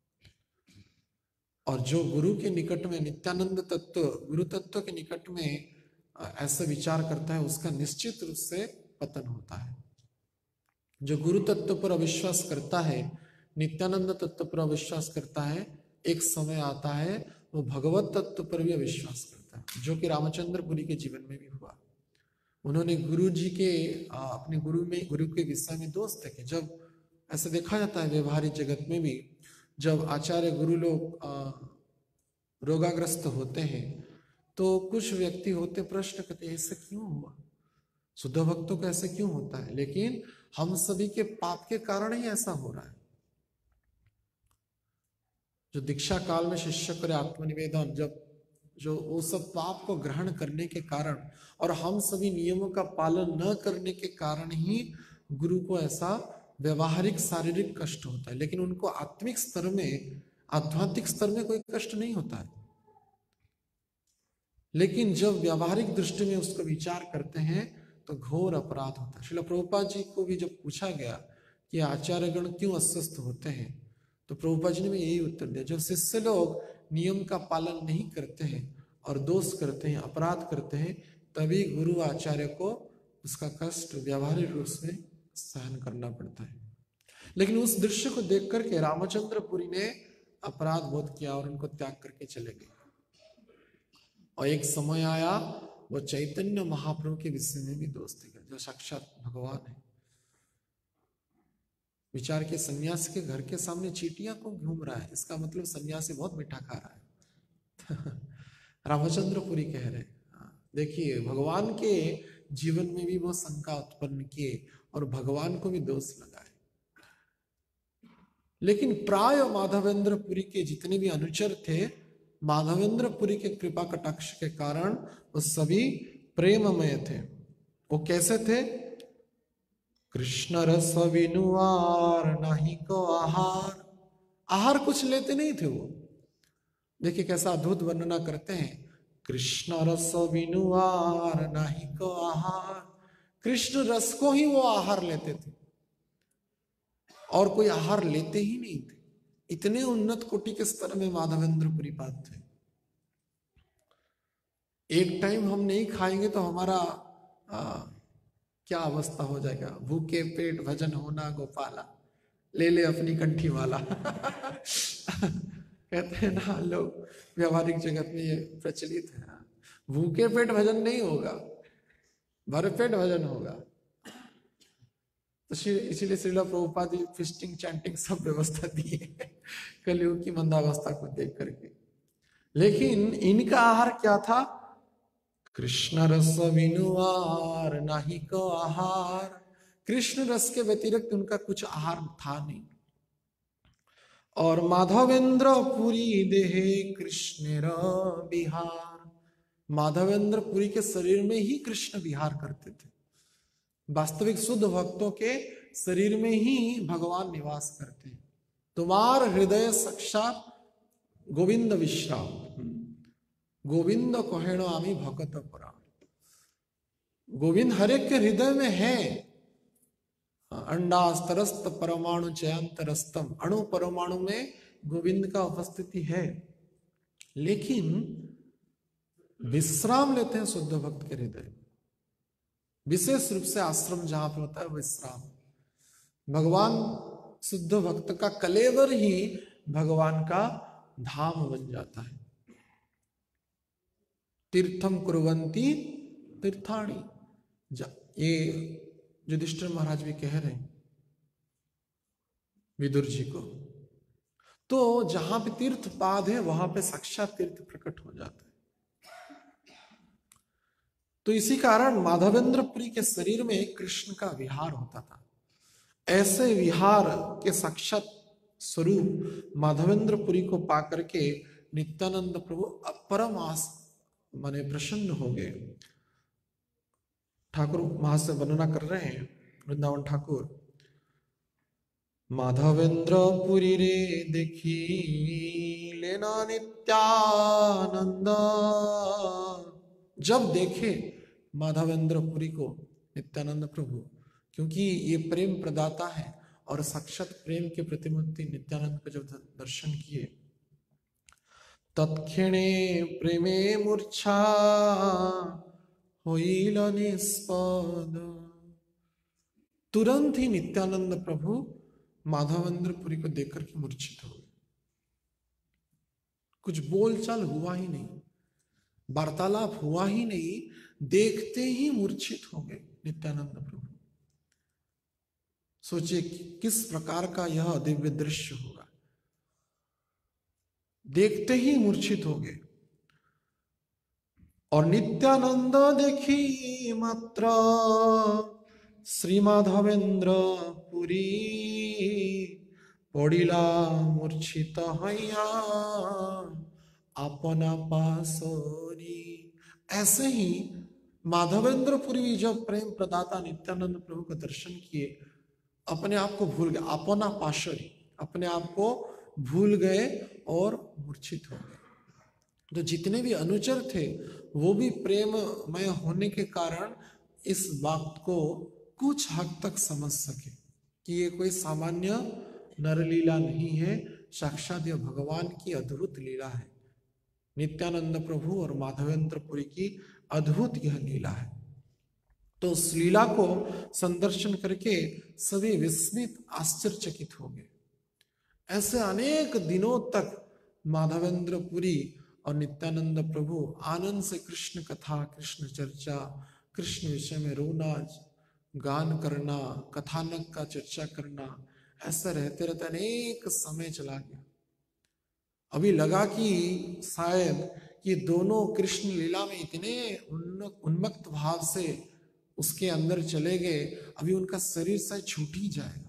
और जो गुरु के निकट में नित्यानंद तत्व, गुरु तत्व के निकट में ऐसा विचार करता है, उसका निश्चित रूप से पतन होता है। जो गुरु तत्व पर अविश्वास करता है, नित्यानंद तत्व पर अविश्वास करता है, एक समय आता है वो भगवत तत्व पर भी अविश्वास करता है, जो कि रामचंद्रपुरी के जीवन में भी हुआ। उन्होंने गुरु जी के अपने गुरु के विषय में दोष देखे। जब ऐसा देखा जाता है व्यवहारिक जगत में भी, जब आचार्य गुरु लोग रोगाग्रस्त होते हैं तो कुछ व्यक्ति होते प्रश्न करते हैं ऐसा क्यों हुआ, शुद्ध भक्तों को ऐसे क्यों होता है, लेकिन हम सभी के पाप के कारण ही ऐसा हो रहा है। जो दीक्षा काल में शिष्य करे आत्मनिवेदन, जब जो वो सब पाप को ग्रहण करने के कारण और हम सभी नियमों का पालन न करने के कारण ही गुरु को ऐसा व्यवहारिक शारीरिक कष्ट होता है, लेकिन उनको आत्मिक स्तर में, आध्यात्मिक स्तर में कोई कष्ट नहीं होता है। लेकिन जब व्यवहारिक दृष्टि में उसको विचार करते हैं तो घोर अपराध होता है। श्रील प्रभुपाद जी को भी जब पूछा गया कि आचार्यगण क्यों अस्वस्थ होते हैं, तो प्रभुपाद जी ने भी यही उत्तर दिया, जब शिष्य लोग नियम का पालन नहीं करते हैं और दोष करते हैं, अपराध करते हैं, तभी गुरु आचार्य को उसका कष्ट व्यवहारिक रूप से सहन करना पड़ता है। लेकिन उस दृश्य को देख करके रामचंद्रपुरी ने अपराध बोध किया और उनको त्याग करके चले गए। और एक समय आया वो चैतन्य महाप्रभु के विषय में भी दोष देगा, जो साक्षात भगवान है। विचार के सन्यासी के घर के सामने चींटियां को घूम रहा है, इसका मतलब सन्यासी बहुत मीठा खा रहा है। रामचंद्रपुरी कह रहे, देखिए भगवान के जीवन में भी वो शंका उत्पन्न किए और भगवान को भी दोष लगाए। लेकिन प्राय माधवेंद्रपुरी के जितने भी अनुचर थे, माधवेंद्रपुरी के कृपा कटाक्ष के कारण वो सभी प्रेममय थे। वो कैसे थे? कृष्ण रस विनुआर नहीं को आहार, आहार कुछ लेते नहीं थे वो। देखिए कैसा अद्भुत वर्णना करते हैं, कृष्ण रस विनुआर नहीं को आहार, कृष्ण रस को ही वो आहार लेते थे और कोई आहार लेते ही नहीं थे। इतने उन्नत कोटि के स्तर में माधवेंद्रपुरी पाद थे। एक टाइम हम नहीं खाएंगे तो हमारा क्या अवस्था हो जाएगा, भूखे पेट भजन होना गोपाला, ले ले अपनी कंठी वाला। कहते हैं ना लोग, व्यवहारिक जगत में ये प्रचलित है। भूखे पेट भजन नहीं होगा, भरपेट भजन होगा। तो इसीलिए श्रील प्रभुपाद जी फिस्टिंग चैंटिंग सब व्यवस्था दी है कलयुग की मंदावस्था को देख करके। लेकिन इनका आहार क्या था? कृष्ण रस विनुआर नाही को आहार, कृष्ण रस के व्यतिरिक्त उनका कुछ आहार था नहीं। और माधवेंद्र पुरी देहे कृष्ण बिहार, माधवेंद्र पुरी के शरीर में ही कृष्ण विहार करते थे। वास्तविक शुद्ध भक्तों के शरीर में ही भगवान निवास करते हैं। तुम्हार हृदय साक्षात गोविंद विश्राम, गोविंद कहेणो आमी भगत पुराण, गोविंद हर एक के हृदय में है। अंडास्तरस्त परमाणु चयांतरस्तम, अणु परमाणु में गोविंद का उपस्थिति है। लेकिन विश्राम लेते हैं शुद्ध भक्त के हृदय। विशेष रूप से आश्रम जहां पे होता है विश्राम, भगवान शुद्ध भक्त का कलेवर ही भगवान का धाम बन जाता है। तीर्थम कुर्वन्ति तीर्थाणि, ये युधिष्ठिर महाराज भी कह रहे हैं विदुर जी को। तो जहां पे तीर्थ पाद है वहां पे साक्षात तीर्थ प्रकट हो जाता है। तो इसी कारण माधवेंद्रपुरी के शरीर में कृष्ण का विहार होता था। ऐसे विहार के साक्षात स्वरूप माधवेंद्रपुरी को पाकर के नित्यानंद प्रभु परम माने प्रसन्न हो गए। ठाकुर वहां से वर्णना कर रहे हैं वृंदावन ठाकुर, माधवेंद्रपुरी रे देखी लेना नित्यानंद। जब देखे माधवेंद्रपुरी को नित्यानंद प्रभु, क्योंकि ये प्रेम प्रदाता है और साक्षात प्रेम के प्रतिमूर्ति नित्यानंद का जब दर्शन किए, तत्क्षणे प्रेमे मूर्छा होइल निष्पद। तुरंत ही नित्यानंद प्रभु माधवेंद्रपुरी को देखकर के मूर्छित हो गए। कुछ बोलचाल हुआ ही नहीं, वार्तालाप हुआ ही नहीं, देखते ही मूर्छित हो गए नित्यानंद प्रभु। सोचिए किस प्रकार का यह दिव्य दृश्य होगा। देखते ही मूर्छित हो गए। और नित्यानंद देखी मात्र श्री माधवेंद्र पुरी पड़िला मूर्छित हैया अपना पासोरी। ऐसे ही माधवेंद्रपुरी जब प्रेम प्रदाता नित्यानंद प्रभु का दर्शन किए, अपने आप को भूल गए, अपना पाशरी, अपने आप को भूल गए और मूर्छित हो गए। तो जितने भी अनुचर थे वो भी प्रेममय होने के कारण इस बात को कुछ हद तक समझ सके कि ये कोई सामान्य नरलीला नहीं है, साक्षात यह भगवान की अद्भुत लीला है। नित्यानंद प्रभु और माधवेंद्रपुरी की अद्भुत यह लीला है। तो उस लीला को संदर्शन करके सभी विस्मित आश्चर्यचकित हो गए। ऐसे अनेक दिनों तक माधवेंद्रपुरी और नित्यानंद प्रभु आनंद से कृष्ण कथा, कृष्ण चर्चा, कृष्ण विषय में रोना, गान करना, कथानक का चर्चा करना, ऐसा रहते रहते अनेक समय चला गया। अभी लगा कि शायद ये दोनों कृष्ण लीला में इतने उन्मत्त भाव से उसके अंदर चले गए, अभी उनका शरीर शायद छूट ही जाएगा।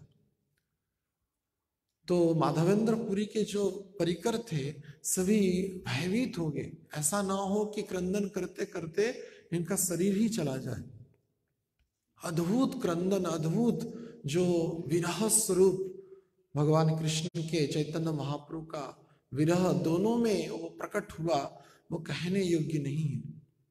तो माधवेंद्रपुरी के जो परिकर थे सभी भयभीत हो गए, ऐसा ना हो कि क्रंदन करते करते इनका शरीर ही चला जाए। अद्भुत क्रंदन, अद्भुत जो विरह स्वरूप भगवान कृष्ण के चैतन्य महाप्रभु का विरह दोनों में वो प्रकट हुआ, वो कहने योग्य नहीं है।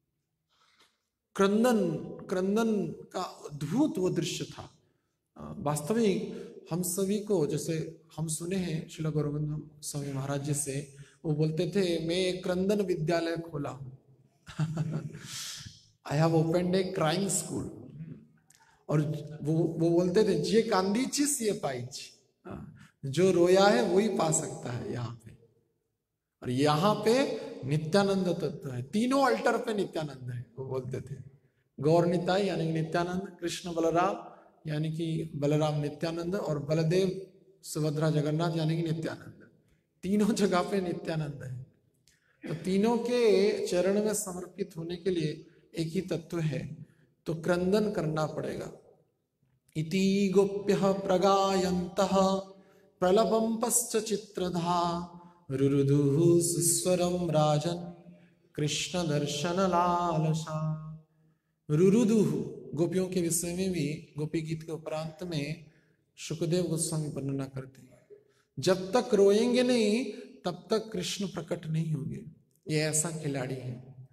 क्रंदन का अद्भुत वो दृश्य था। वास्तविक हम सभी को, जैसे हम सुने हैं श्रील गौरवंद स्वामी महाराज जी से, वो बोलते थे मैं एक क्रंदन विद्यालय खोला हूं। I have opened a crime school. और वो बोलते थे जे कांदी चीज ये पाइच, जो रोया है वही पा सकता है यहाँ पे। और यहाँ पे नित्यानंद तत्व है, तीनों अल्टर पे नित्यानंद है। वो बोलते थे गौर निताई यानी नित्यानंद, कृष्ण बलराम यानी कि बलराम नित्यानंद, और बलदेव सुभद्रा जगन्नाथ यानी कि नित्यानंद। तीनों जगह पे नित्यानंद है। तो तीनों के चरण में समर्पित होने के लिए एक ही तत्व है, तो क्रंदन करना पड़ेगा। इति गोप्यः प्रगायन्तः प्रलपं पश्च चित्रधा रुरुदुः सुस्वरं राजन् कृष्ण दर्शन लालसा। रुरुदुः गोपियों के विषय में भी गोपी गीत के उपरांत में शुकदेव गोस्वामी वर्णना करते हैं, जब तक रोएंगे नहीं तब तक कृष्ण प्रकट नहीं होंगे। ये ऐसा खिलाड़ी है।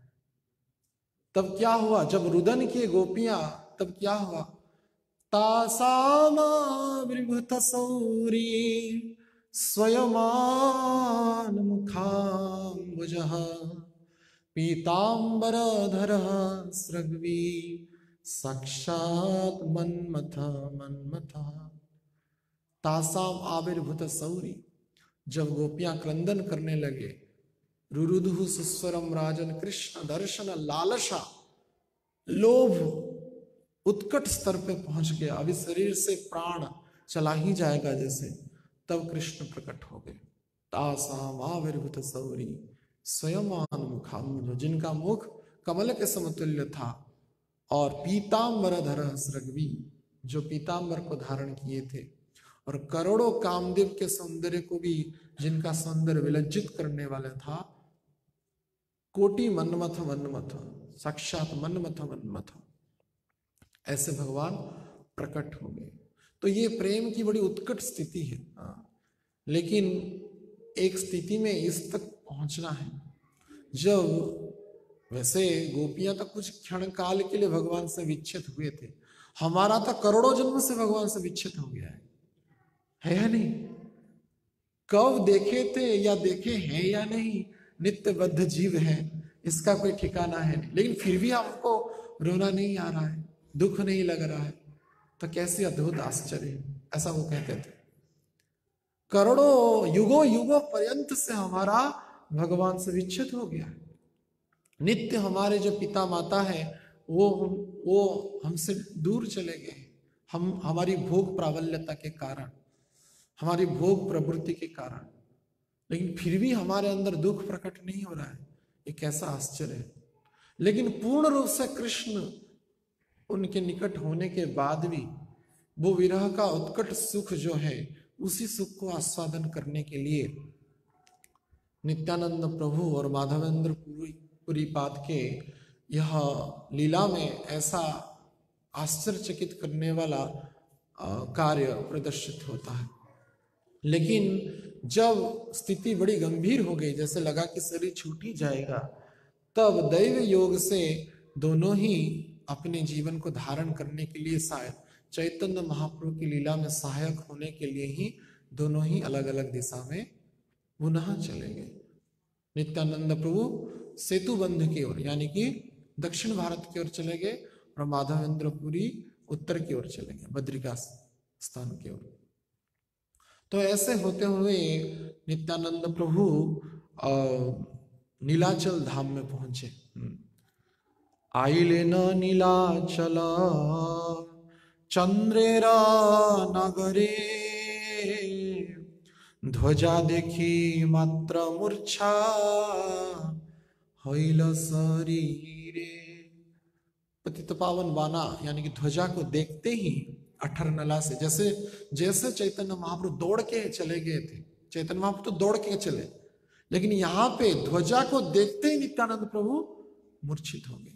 तब क्या हुआ, जब रुदन किए गोपियां, तब क्या हुआ, तासामा विभूत सौरी स्वयमान मुखाम्बुजः पीताम्बरधरः स्रग्वी साक्षात् मन्मथः तासाम आविर्भूत सौरी। जब गोपियां क्रंदन करने लगे, रुरुदुः सुस्वरम राजन कृष्ण दर्शन लालसा, लोभ उत्कट स्तर पे पहुंच गया, अभी शरीर से प्राण चला ही जाएगा जैसे, तब कृष्ण प्रकट हो गए। तासाम आविर्भूत सौरी स्वयं मुखाम्बुज, जिनका मुख कमल के समतुल्य था, और पीताम्बर धर स्रग्वी, जो पीताम्बर को धारण किए थे, और करोड़ों कामदेव के सौंदर्य को भी, जिनका सौंदर्य विलज्जित करने वाला था, कोटि मन्मथ मन्मथ, साक्षात मन्मथ, ऐसे भगवान प्रकट हो गए। तो ये प्रेम की बड़ी उत्कट स्थिति है। लेकिन एक स्थिति में इस तक पहुंचना है जब, वैसे गोपियां तो कुछ क्षण काल के लिए भगवान से विच्छेद हुए थे, हमारा तो करोड़ों जन्म से भगवान से विच्छेद हो गया है या नहीं? कब देखे थे या देखे हैं या नहीं, नित्यबद्ध जीव है, इसका कोई ठिकाना है नहीं। लेकिन फिर भी हमको रोना नहीं आ रहा है, दुख नहीं लग रहा है, तो कैसी अद्भुत आश्चर्य है। ऐसा वो कहते थे, करोड़ों युगों पर्यंत से हमारा भगवान से विच्छेद हो गया है। नित्य हमारे जो पिता माता है वो हमसे दूर चले गए, हम हमारी भोग प्राबल्यता के कारण, हमारी भोग प्रवृत्ति के कारण, लेकिन फिर भी हमारे अंदर दुख प्रकट नहीं हो रहा है। ये कैसा आश्चर्य है। लेकिन पूर्ण रूप से कृष्ण उनके निकट होने के बाद भी वो विरह का उत्कट सुख जो है, उसी सुख को आस्वादन करने के लिए नित्यानंद प्रभु और माधवेंद्र पुरीपाद के यह लीला में ऐसा आश्चर्यचकित करने वाला कार्य प्रदर्शित होता है। लेकिन जब स्थिति बड़ी गंभीर हो गई, जैसे लगा कि शरीर छूट ही जाएगा, तब दैव योग से दोनों ही अपने जीवन को धारण करने के लिए शायद चैतन्य महाप्रभु की लीला में सहायक होने के लिए ही दोनों ही अलग अलग दिशा में पुनः चले गए। नित्यानंद प्रभु सेतुबंध की ओर, यानी कि दक्षिण भारत की ओर चले गए, और माधवेंद्र पुरी उत्तर की ओर चले गए, बद्रिका स्थान की ओर। तो ऐसे होते हुए नित्यानंद प्रभु नीलाचल धाम में पहुंचे। आइले न नीलाचल चंद्रेरा नगरे, ध्वजा देखी मात्र मूर्छा हईल शरीरे। पतित पावन बाना, यानी कि ध्वजा को देखते ही अठरनला से, जैसे चैतन्य महाप्रभु दौड़ के चले गए थे, चैतन्य महाप्रभु तो दौड़ के चले, लेकिन यहाँ पे ध्वजा को देखते ही नित्यानंद प्रभु मूर्छित हो गए।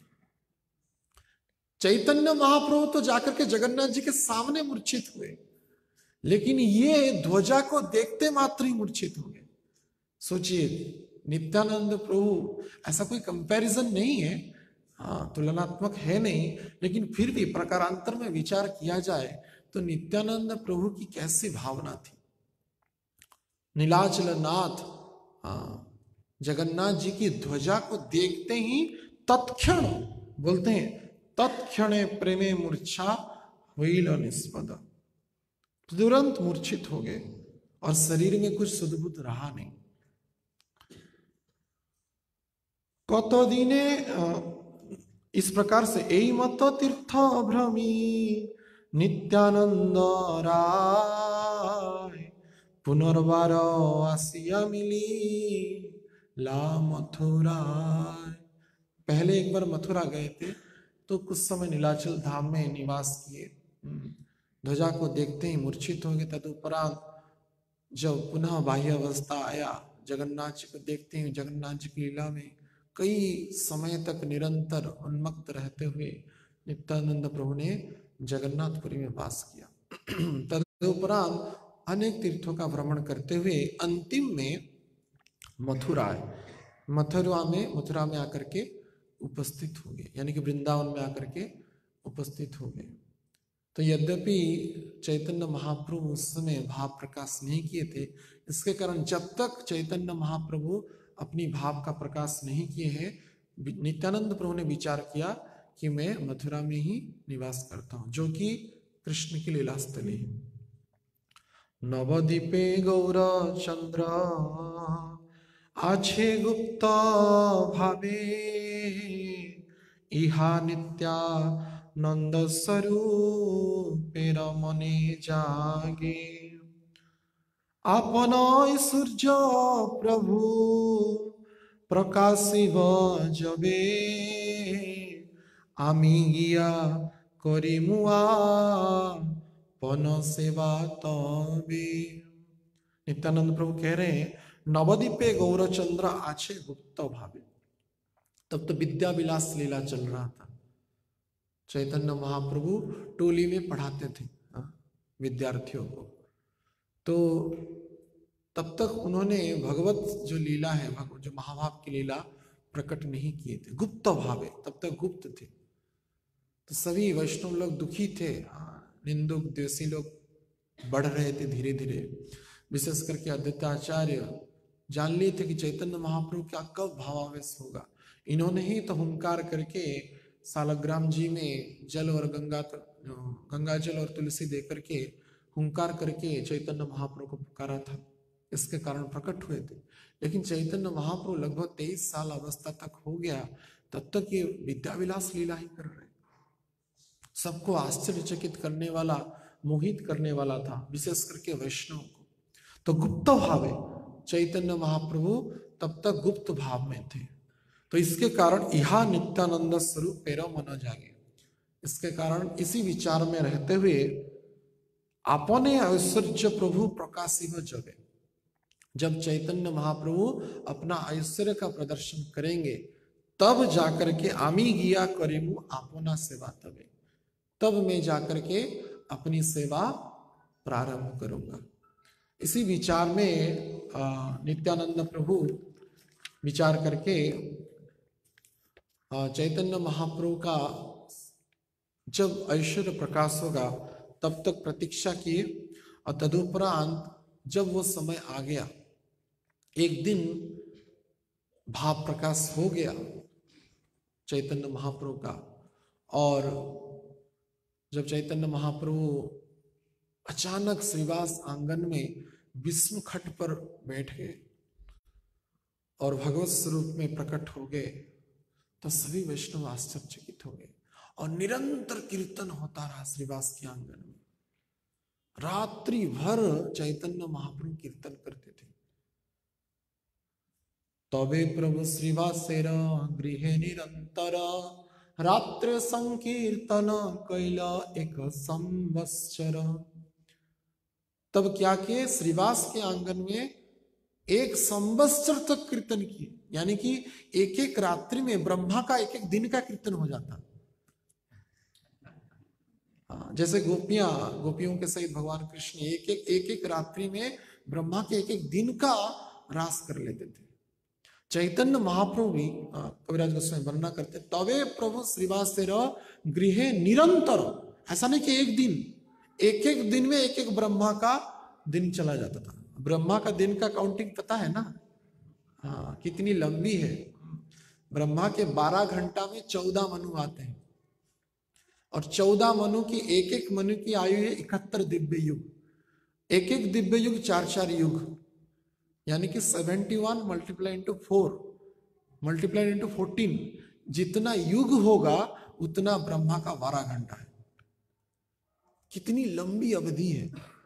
चैतन्य महाप्रभु तो जाकर के जगन्नाथ जी के सामने मूर्छित हुए, लेकिन ये ध्वजा को देखते मात्र ही मूर्छित हो गए। सोचिए, नित्यानंद प्रभु, ऐसा कोई कंपैरिजन नहीं है, हाँ तुलनात्मक है नहीं, लेकिन फिर भी प्रकारांतर में विचार किया जाए तो नित्यानंद प्रभु की कैसी भावना थी। नीलाचल नाथ जगन्नाथ जी की ध्वजा को देखते ही तत्क्षण, बोलते हैं तत्क्षणे प्रेमे मूर्छा हुई निस्पद, तुरंत मूर्छित हो गए और शरीर में कुछ सुधबुद्ध रहा नहीं। कत दिने इस प्रकार से एई मत तीर्थ भ्रमी नित्यानंद राय, पुनर्बार आसिया मिली ला मथुरा। पहले एक बार मथुरा गए थे, तो कुछ समय नीलाचल धाम में निवास किए, ध्वजा को देखते ही मूर्छित हो गए। तदुपरांत जब पुनः बाह्य अवस्था आया, जगन्नाथ जी को देखते ही जगन्नाथ जी की लीला में कई समय तक निरंतर उन्मत्त रहते हुए नित्यानंद प्रभु ने जगन्नाथपुरी में वास किया। तदुपरांत अनेक तीर्थों का भ्रमण करते हुए अंतिम में मथुरा आए। मथुरा में आकर के उपस्थित हो गए, यानी कि वृंदावन में आकर के उपस्थित हो गए। तो यद्यपि चैतन्य महाप्रभु उस समय भाव प्रकाश नहीं किए थे, इसके कारण जब तक चैतन्य महाप्रभु अपनी भाव का प्रकाश नहीं किए हैं, नित्यानंद प्रभु ने विचार किया कि मैं मथुरा में ही निवास करता हूं, जो कि कृष्ण की लीला स्थली है। नवद्वीपे गौर चंद्र आछे गुप्त भावे, इहा नित्यानंद स्वरूपेर मने जागे। आपन सूर्य प्रभु प्रकाशिब जबे, आमी गिया करिमु आपन सेवा तबे। नित्यानंद प्रभु कह रहे हैं, नवद्वीपे गौरचंद्र आछे गुप्त भावे। तब तो विद्या विलास लीला चल रहा था। चैतन्य महाप्रभु टोली में पढ़ाते थे विद्यार्थियों को। तो तब तक उन्होंने भगवत जो लीला है, जो महाभाव की लीला प्रकट नहीं किए थे, गुप्त भावे, तब तक गुप्त थे। तो सभी वैष्णव लोग दुखी थे, निंदुक द्वेषी लोग बढ़ रहे थे धीरे धीरे। विशेष करके अद्वैताचार्य जान लिए थे कि चैतन्य महाप्रभु का कब भावावेश होगा। इन्होंने ही तो हुंकार करके सालग्राम जी में जल और गंगा जल और तुलसी दे करके हुंकार करके चैतन्य महाप्रभु को पुकारा था। इसके कारण प्रकट हुए थे। लेकिन चैतन्य महाप्रभु लगभग 23 साल अवस्था तक हो गया, तब तक ये विद्याविलास लीला ही कर रहे। सबको आश्चर्यचकित करने वाला, मोहित करने वाला था, विशेष करके वैष्णव को। तो गुप्त भावे चैतन्य महाप्रभु तब तक गुप्त भाव में थे। तो इसके कारण इहा नित्यानंद स्वरूप पेरो मन जागे। इसके कारण इसी विचार में रहते हुए आपने ऐश्वर्य प्रभु प्रकाशिव जगे। जब चैतन्य महाप्रभु अपना ऐश्वर्य का प्रदर्शन करेंगे, तब जाकर के आमी गिया करिमु आपना सेवा तबे, तब मैं जाकर के अपनी सेवा प्रारंभ करूंगा। इसी विचार में नित्यानंद प्रभु विचार करके चैतन्य महाप्रभु का जब ऐश्वर्य प्रकाश होगा तब तक प्रतीक्षा किए। और तदुपरांत जब वो समय आ गया, एक दिन भाव प्रकाश हो गया चैतन्य महाप्रभु का। और जब चैतन्य महाप्रभु अचानक श्रीवास आंगन में विष्णु खट पर बैठ गए और भगवत स्वरूप में प्रकट हो गए, तो सभी वैष्णव आश्चर्यचकित हो गए। और निरंतर कीर्तन होता रहा श्रीवास के आंगन में। रात्रि भर चैतन्य महाप्रभु कीर्तन करते थे। तबे प्रभु श्रीवासेर गृहे निरंतर, रात्र संकीर्तन कैल एक संवत्सर। तब क्या किए, श्रीवास के आंगन में 1 संवत्सर तक कीर्तन किए। यानी कि एक एक रात्रि में ब्रह्मा का एक एक दिन का कीर्तन हो जाता। जैसे गोपियों के सहित भगवान कृष्ण एक एक रात्रि में ब्रह्मा के एक एक दिन का रास कर लेते थे। चैतन्य महाप्रभु भी कविराज गोस्वामी वर्णना करते, तवे प्रभु श्रीवासेर गृहे निरंतर। ऐसा नहीं कि एक दिन में एक एक ब्रह्मा का दिन चला जाता था। ब्रह्मा का दिन का काउंटिंग पता है ना, कितनी लंबी है। ब्रह्मा के 12 घंटा में 14 मनु आते हैं। और 14 मनु की एक मनु की आयु है 71 दिव्य युग। एक दिव्य युग 4 युग, यानी कि 71 मल्टीप्लाई इंटू 4 मल्टीप्लाई इंटू 14, जितना युग होगा उतना ब्रह्मा का 12 घंटा है। कितनी लंबी अवधि है।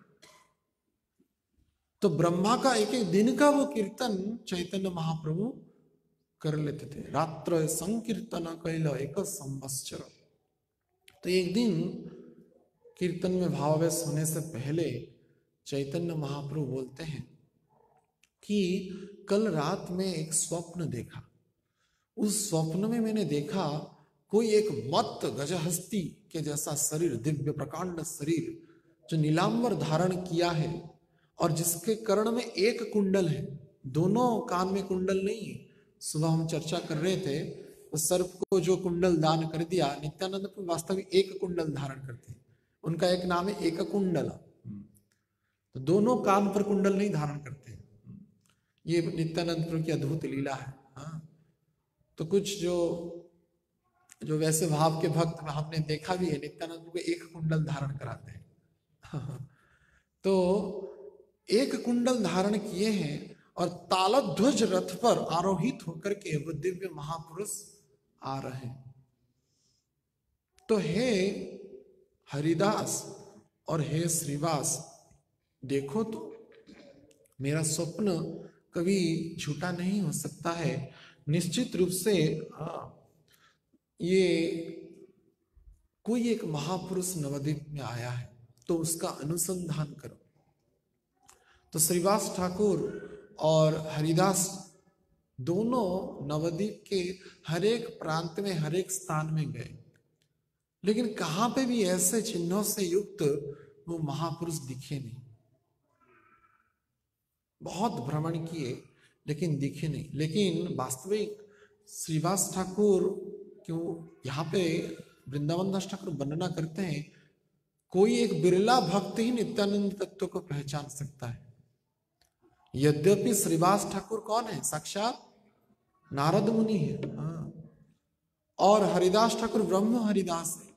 तो ब्रह्मा का एक एक दिन का वो कीर्तन चैतन्य महाप्रभु कर लेते थे। रात्र संकीर्तन कैल एक संवत्सर। तो एक दिन कीर्तन में भावावेश होने से पहले चैतन्य महाप्रभु बोलते हैं कि कल रात में एक स्वप्न देखा। उस स्वप्न में मैंने देखा कोई एक मत्त गजहस्ती के जैसा शरीर, दिव्य प्रकांड शरीर, जो नीलांबर धारण किया है और जिसके कर्ण में एक कुंडल है, दोनों कान में कुंडल नहीं है। सुबह हम चर्चा कर रहे थे, तो सर्प को जो कुंडल दान कर दिया, नित्यानंद को वास्तविक एक कुंडल धारण करते हैं। उनका एक नाम है एक कुंडल। तो दोनों कान पर कुंडल नहीं धारण करते। ये नित्यानंद प्रभु की अद्भुत लीला है। तो कुछ जो जो वैसे भाव के भक्त हमने देखा भी है, नित्यानंद प्रभु एक कुंडल धारण कराते हैं। तो एक कुंडल धारण किए हैं और तालध्वज रथ पर आरोहित होकर के वो दिव्य महापुरुष आ रहे हैं। तो हे हरिदास और हे श्रीवास, देखो तो मेरा स्वप्न कभी झूठा नहीं हो सकता है। निश्चित रूप से ये कोई एक महापुरुष नवद्वीप में आया है, तो उसका अनुसंधान करो। तो श्रीवास ठाकुर और हरिदास दोनों नवद्वीप के हर एक प्रांत में, हर एक स्थान में गए, लेकिन कहां पे भी ऐसे चिन्हों से युक्त वो महापुरुष दिखे नहीं। बहुत भ्रमण किए लेकिन दिखे नहीं। लेकिन वास्तविक श्रीवास ठाकुर क्यों यहाँ पे वृंदावन दास ठाकुर वर्णना करते हैं, कोई एक बिरला भक्त ही नित्यानंद तत्व को पहचान सकता है। यद्यपि श्रीवास ठाकुर कौन है? साक्षात नारद मुनि है। और हरिदास ठाकुर ब्रह्म हरिदास है।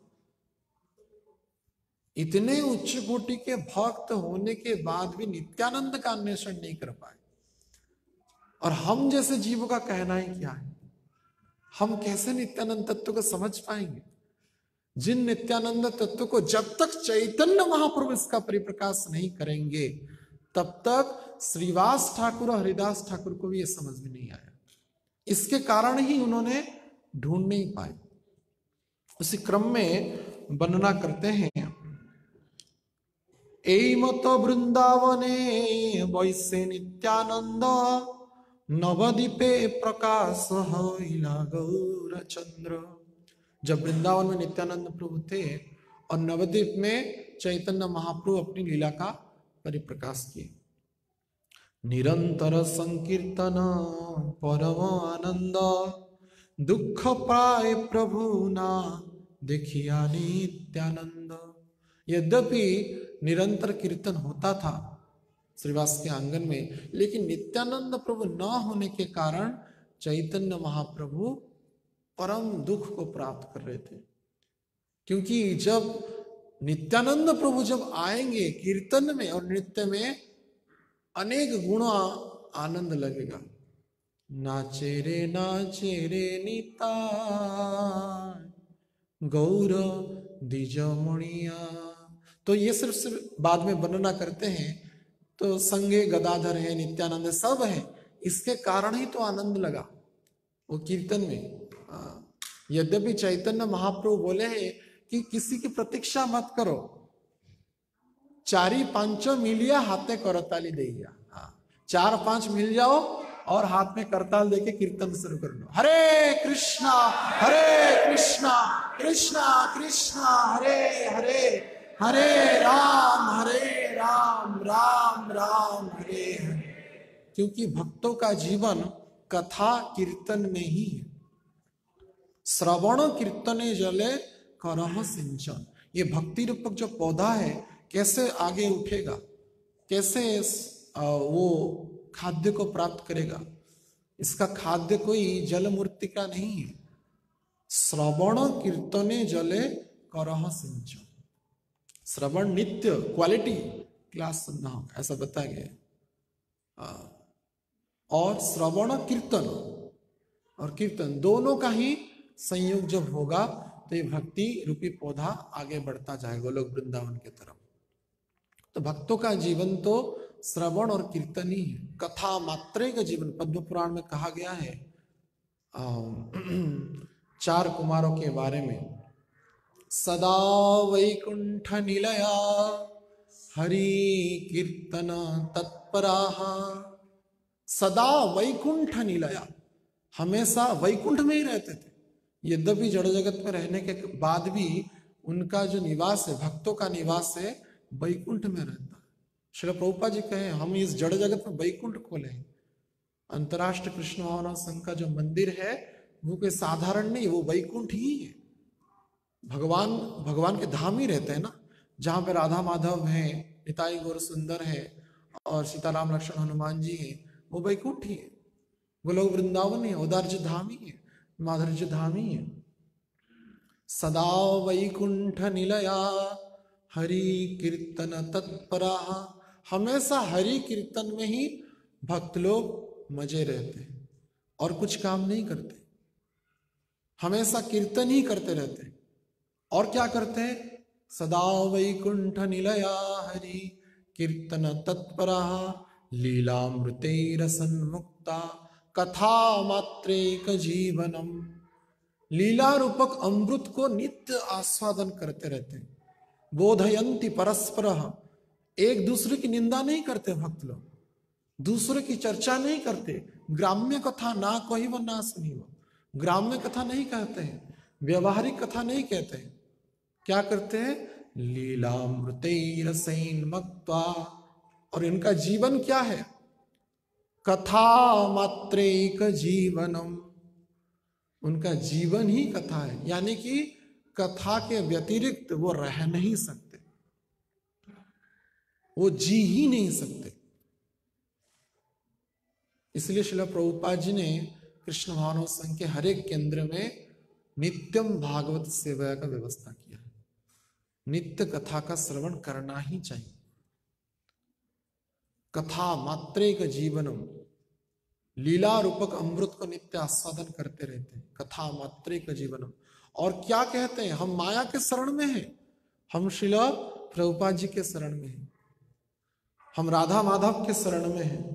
इतने उच्च कोटि के भक्त होने के बाद भी नित्यानंद का अन्वेषण नहीं कर पाए। और हम जैसे जीवों का कहना ही क्या है? हम कैसे नित्यानंद तत्व को समझ पाएंगे? जिन नित्यानंद तत्व को जब तक चैतन्य महाप्रभु इसका परिप्रकाश नहीं करेंगे, तब तक श्रीवास ठाकुर और हरिदास ठाकुर को भी यह समझ में नहीं आया। इसके कारण ही उन्होंने ढूंढ नहीं पाए। उसी क्रम में वर्णना करते हैं, एमत वृंदावने वैसे नित्यानंद नवद्वीपे प्रकाश हईला गौर चंद्र। जब वृंदावन में नित्यानंद प्रभु थे और नवद्वीप में चैतन्य महाप्रभु अपनी लीला का परिप्रकाश किए। निरंतर संकीर्तन परम आनंद दुख पाए प्रभु ना देखिया नित्यानंद। यद्यपि निरंतर कीर्तन होता था श्रीवास के आंगन में, लेकिन नित्यानंद प्रभु न होने के कारण चैतन्य महाप्रभु परम दुख को प्राप्त कर रहे थे। क्योंकि जब नित्यानंद प्रभु जब आएंगे कीर्तन में और नृत्य में, अनेक गुणा आनंद लगेगा। नाचे रे निता गौर द्विजमणिया। तो ये सिर्फ बाद में वर्णना करते हैं। तो संगे गदाधर है, नित्यानंद सब है, इसके कारण ही तो आनंद लगा वो कीर्तन में। यद्यपि चैतन्य महाप्रभु बोले हैं कि किसी की प्रतीक्षा मत करो, 4-5 मिलिया हाथे करताली देगा। 4-5 मिल जाओ और हाथ में करताल देके कीर्तन शुरू कर लो। हरे कृष्णा कृष्णा कृष्णा हरे हरे, हरे राम राम राम हरे हरे। क्योंकि भक्तों का जीवन कथा कीर्तन में ही है। श्रवण कीर्तने जले करह सिंचन। ये भक्ति रूपक जो पौधा है कैसे आगे उठेगा, कैसे वो खाद्य को प्राप्त करेगा? इसका खाद्य कोई जल मूर्ति का नहीं है। श्रवण कीर्तने जले करह सिंचन। श्रवण नित्य क्वालिटी क्लास सुनना हो, ऐसा बताया गया। और श्रवण कीर्तन और कीर्तन दोनों का ही संयोग जब होगा तो ये भक्ति रूपी पौधा आगे बढ़ता जाएगा गोलोक वृंदावन की तरफ। तो भक्तों का जीवन तो श्रवण और कीर्तन ही है, कथा मात्रे का जीवन। पद्म पुराण में कहा गया है 4 कुमारों के बारे में, सदा वैकुंठ निलया हरि कीर्तन तत्पराः। सदा वैकुंठ निलया, हमेशा वैकुंठ में ही रहते थे। यद्यपि जड़ जगत में रहने के बाद भी उनका जो निवास है, भक्तों का निवास है, वैकुंठ में रहता है। श्री प्रभुपाद जी कहे हम इस जड़ जगत में वैकुंठ खोले हैं। अंतर्राष्ट्रीय कृष्ण भावना संघ का जो मंदिर है वो कोई साधारण नहीं, वो वैकुंठ ही है। भगवान के धाम ही रहते हैं ना, जहाँ पे राधा माधव है, निताई गौर सुंदर है और सीताराम लक्ष्मण हनुमान जी है, वो वैकुंठ ही है। गोलोक वृंदावन है, उदार्ज धाम ही है। माधुर्य धामी है। सदा वैकुंठ निलया हरि कीर्तन तत्परा, हमेशा हरि कीर्तन में ही भक्त लोग मजे रहते हैं और कुछ काम नहीं करते, हमेशा कीर्तन ही करते रहते हैं। और क्या करते हैं? सदा वैकुंठ निलया हरि कीर्तन तत्परा लीलामृते रसन्मुक्ता कथा मात्रेक जीवनम, लीला रूपक अमृत को नित्य आस्वादन करते रहते हैं। बोधयंती परस्पर, एक दूसरे की निंदा नहीं करते भक्त लोग, दूसरे की चर्चा नहीं करते। ग्राम्य कथा ना कही व ना सुनी वो, ग्राम्य कथा नहीं कहते हैं, व्यवहारिक कथा नहीं कहते हैं। क्या करते हैं? लीलामृते रसैन मक्त्वा, और इनका जीवन क्या है? कथा मात्रेक जीवनम, उनका जीवन ही कथा है, यानी कि कथा के व्यतिरिक्त वो रह नहीं सकते, वो जी ही नहीं सकते। इसलिए श्रील प्रभुपाद जी ने कृष्ण भावनामृत संघ के हर एक केंद्र में नित्यम भागवत सेवा का व्यवस्था किया है। नित्य कथा का श्रवण करना ही चाहिए। कथा मात्रे का जीवनम, लीला रूपक अमृत को नित्य आस्वादन करते रहते हैं। कथा मात्रे का जीवनम, और क्या कहते हैं? हम माया के शरण में हैं, हम श्रील प्रभुपाद जी के शरण में हैं, हम राधा माधव के शरण में हैं।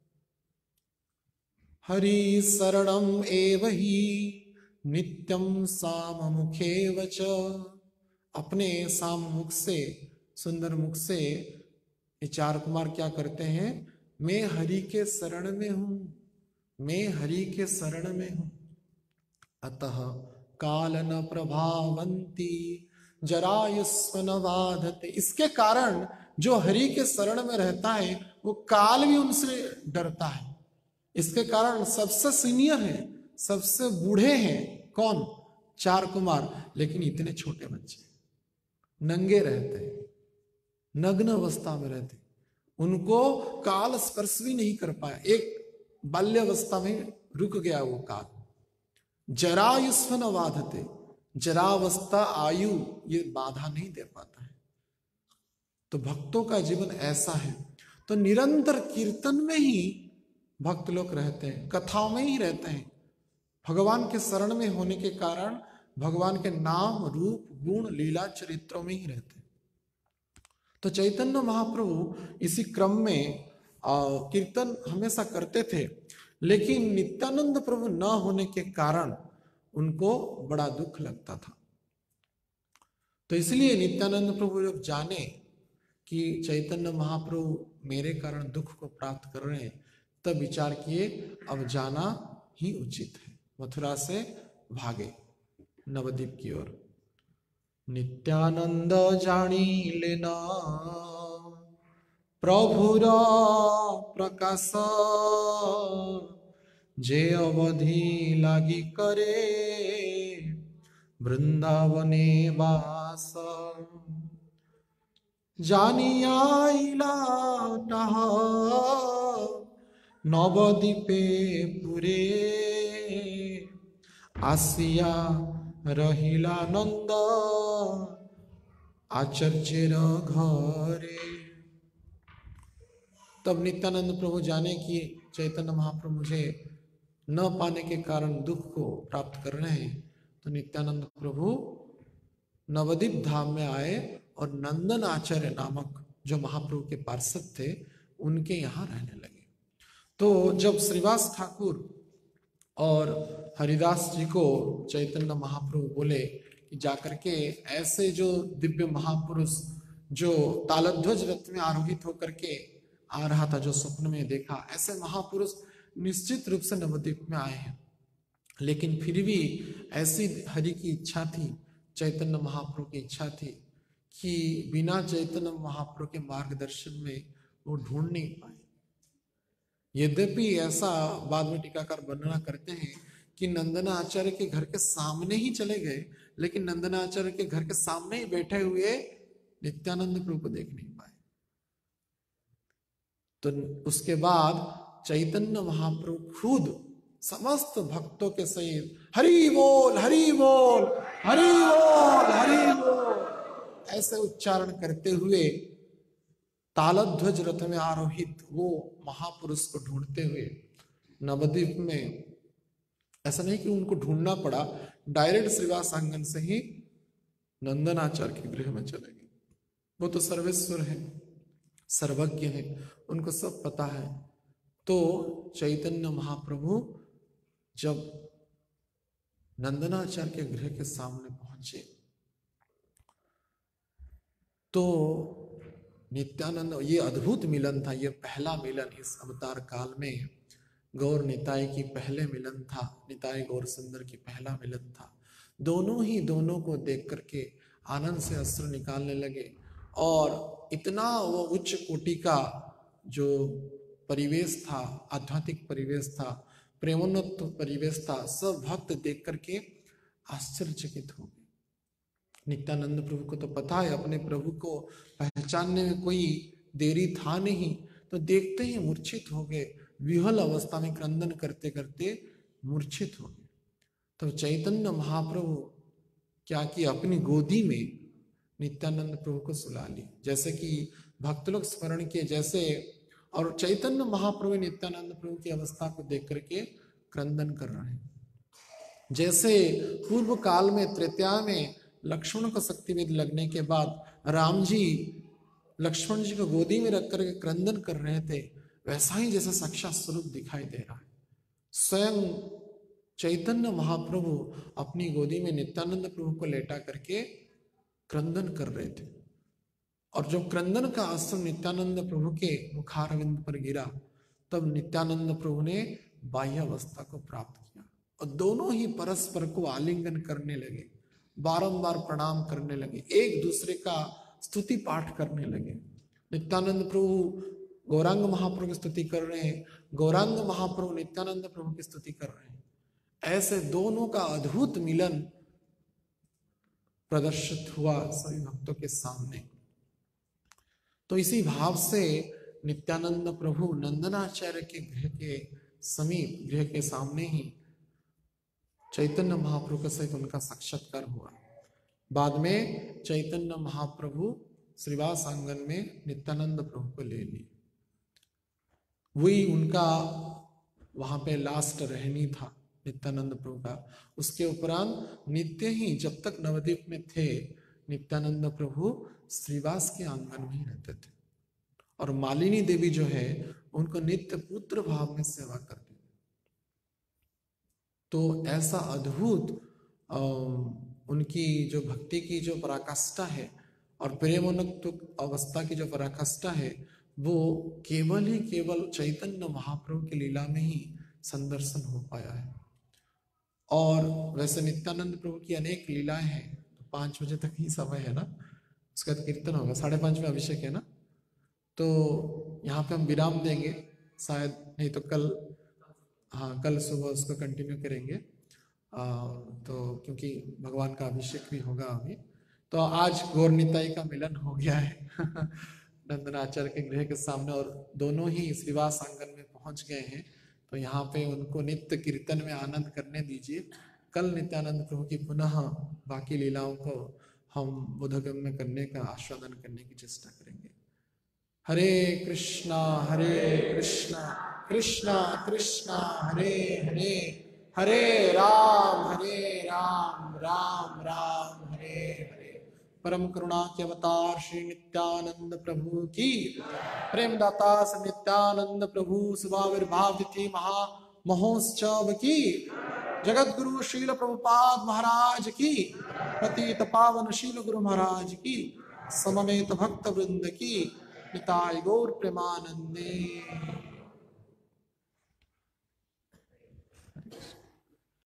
हरि शरणम एव ही नित्यम साम मुखे वच, अपने साम मुख से, सुंदर मुख से ये चार कुमार क्या करते हैं? मैं हरि के शरण में हूं, मैं हरि के शरण में हूं। अतः काल न प्रभावंती जरायुस्व न बाधते, इसके कारण जो हरि के शरण में रहता है वो काल भी उनसे डरता है। इसके कारण सबसे सीनियर है, सबसे बूढ़े हैं कौन? चार कुमार, लेकिन इतने छोटे बच्चे नंगे रहते हैं, नग्न अवस्था में रहते, उनको काल स्पर्श भी नहीं कर पाया। एक बाल्यावस्था में रुक गया वो काल। जरायुस्व न बाधते, जरावस्था आयु ये बाधा नहीं दे पाता है। तो भक्तों का जीवन ऐसा है। तो निरंतर कीर्तन में ही भक्त लोग रहते हैं, कथाओं में ही रहते हैं, भगवान के शरण में होने के कारण भगवान के नाम रूप गुण लीला चरित्रों में ही रहते हैं। तो चैतन्य महाप्रभु इसी क्रम में कीर्तन हमेशा करते थे, लेकिन नित्यानंद प्रभु न होने के कारण उनको बड़ा दुख लगता था। तो इसलिए नित्यानंद प्रभु जब जाने कि चैतन्य महाप्रभु मेरे कारण दुख को प्राप्त कर रहे हैं, तब विचार किए अब जाना ही उचित है। मथुरा से भागे नवद्वीप की ओर। नित्यानंद जानी लेना प्रभुर प्रकाश, जे अवधि लागी करे वृंदावने वास। जानियाइला टह नवद्वीपे पुरे, आसिया रहिला नंद आचार्यर घरे। तब नित्यानंद प्रभु जाने कि चैतन्य महाप्रभु मुझे न पाने के कारण दुख को प्राप्त कर रहे हैं, तो नित्यानंद प्रभु नवद्वीप धाम में आए और नंदन आचार्य नामक जो महाप्रभु के पार्षद थे उनके यहाँ रहने लगे। तो जब श्रीवास ठाकुर और हरिदास जी को चैतन्य महाप्रभु बोले कि जाकर के ऐसे जो दिव्य महापुरुष जो तालध्वज रथ में आरोहित होकर के आ रहा था, जो स्वप्न में देखा, ऐसे महापुरुष निश्चित रूप से नवद्वीप में आए हैं, लेकिन फिर भी ऐसी हरि की इच्छा थी, चैतन्य महाप्रभु की इच्छा थी कि बिना चैतन्य महाप्रभु के मार्गदर्शन में वो ढूंढ नहीं पाए। यद्यपि ऐसा बाद में टीकाकार वर्णना करते हैं कि नंदनाचार्य के घर के सामने ही चले गए, लेकिन नंदनाचार्य के घर के सामने ही बैठे हुए नित्यानंद प्रभु को देख नहीं पाए। तो उसके बाद चैतन्य महाप्रभु खुद समस्त भक्तों के सहित हरि बोल हरि बोल हरि बोल हरि बोल ऐसे उच्चारण करते हुए तालध्वज रथ में आरोहित वो महापुरुष को ढूंढते हुए नवद्वीप में, ऐसा नहीं कि उनको ढूंढना पड़ा, डायरेक्ट श्रीवास आंगन से ही नंदनाचार्य के गृह में चले गए। वो तो सर्वेश्वर है, सर्वज्ञ है, उनको सब पता है। तो चैतन्य महाप्रभु जब नंदनाचार्य के गृह के सामने पहुंचे तो नित्यानंद, ये अद्भुत मिलन था, ये पहला मिलन इस अवतार काल में गौर निताई की पहले मिलन था, निताई गौर सुंदर की पहला मिलन था। दोनों को देख करके आनंद से अश्रु निकालने लगे और इतना वो उच्च कोटि का जो परिवेश था, आध्यात्मिक परिवेश था, प्रेमोन्नत परिवेश था, सब भक्त देख करके आश्चर्यचकित हो गए। नित्यानंद प्रभु को तो पता है अपने प्रभु को पहचानने में कोई देरी था नहीं, तो देखते ही मूर्छित हो गए, विहल अवस्था में क्रंदन करते करते मूर्छित हो गए। तो चैतन्य महाप्रभु क्या किया, अपनी गोदी में नित्यानंद प्रभु को सुला ली, जैसे कि भक्त लोग स्मरण किए जैसे, और चैतन्य महाप्रभु नित्यानंद प्रभु की अवस्था को देख करके क्रंदन कर रहे हैं। जैसे पूर्व काल में त्रेता में लक्ष्मण को शक्तिवेद लगने के बाद राम जी लक्ष्मण जी को गोदी में रख करके क्रंदन कर रहे थे, वैसा ही जैसा साक्षात स्वरूप दिखाई दे रहा है। स्वयं चैतन्य महाप्रभु अपनी गोदी में नित्यानंद प्रभु को लेटा करके क्रंदन कर रहे थे, और जब क्रंदन का अश्रु नित्यानंद प्रभु के मुखारविंद पर गिरा, तब नित्यानंद प्रभु ने बाह्य अवस्था को प्राप्त किया और दोनों ही परस्पर को आलिंगन करने लगे, बारंबार प्रणाम करने लगे, एक दूसरे का स्तुति पाठ करने लगे। नित्यानंद प्रभु गौरांग महाप्रभु की स्तुति कर रहे हैं, गौरांग महाप्रभु नित्यानंद प्रभु की स्तुति कर रहे हैं। ऐसे दोनों का अद्भुत मिलन प्रदर्शित हुआ सभी भक्तों के सामने। तो इसी भाव से नित्यानंद प्रभु नंदनाचार्य के गृह के समीप, गृह के सामने ही चैतन्य महाप्रभु के सहित उनका साक्षात्कार हुआ। बाद में चैतन्य महाप्रभु श्रीवास आंगन में नित्यानंद प्रभु को ले लिए। वही उनका वहां पे लास्ट रहनी था नित्यानंद प्रभु का। उसके उपरांत नित्य ही, जब तक नवद्वीप में थे, नित्यानंद प्रभु श्रीवास के आंगन में ही रहते थे, और मालिनी देवी जो है उनको नित्य पुत्र भाव में सेवा करती थी। तो ऐसा अद्भुत उनकी जो भक्ति की जो पराकाष्ठा है और प्रेमोन्नत अवस्था की जो पराकाष्ठा है, वो केवल ही केवल चैतन्य महाप्रभु की लीला में ही संदर्शन हो पाया है। और वैसे नित्यानंद प्रभु की अनेक लीलाएं हैं। तो 5 बजे तक ही समय है ना, उसका तो कीर्तन होगा, 5:30 में अभिषेक है ना, तो यहाँ पे हम विराम देंगे शायद, नहीं तो कल, हाँ कल सुबह उसको कंटिन्यू करेंगे। तो क्योंकि भगवान का अभिषेक भी होगा अभी। तो आज गौर निताई का मिलन हो गया है नंदनाचार्य के गृह के सामने, और दोनों ही श्रीवास आंगन में पहुंच गए हैं। तो यहाँ पे उनको नित्य कीर्तन में आनंद करने दीजिए। कल नित्यानंद प्रभु की पुनः बाकी लीलाओं को हम बोधगम्य करने का आस्वादन करने की चेष्टा करेंगे। हरे कृष्णा कृष्णा कृष्णा हरे हरे, हरे राम राम राम हरे हरे। परम करुणा के अवतार श्री नित्यानंद प्रभु की, प्रेम दाता श्री नित्यानंद प्रभु शुभाविर्भाव तिथि महा महोत्सव की, जगत गुरु शील प्रभुपाद महाराज की, पतित पावन शील गुरु महाराज की, समवेत भक्त वृंद की, निताय गौर प्रेमानंदे।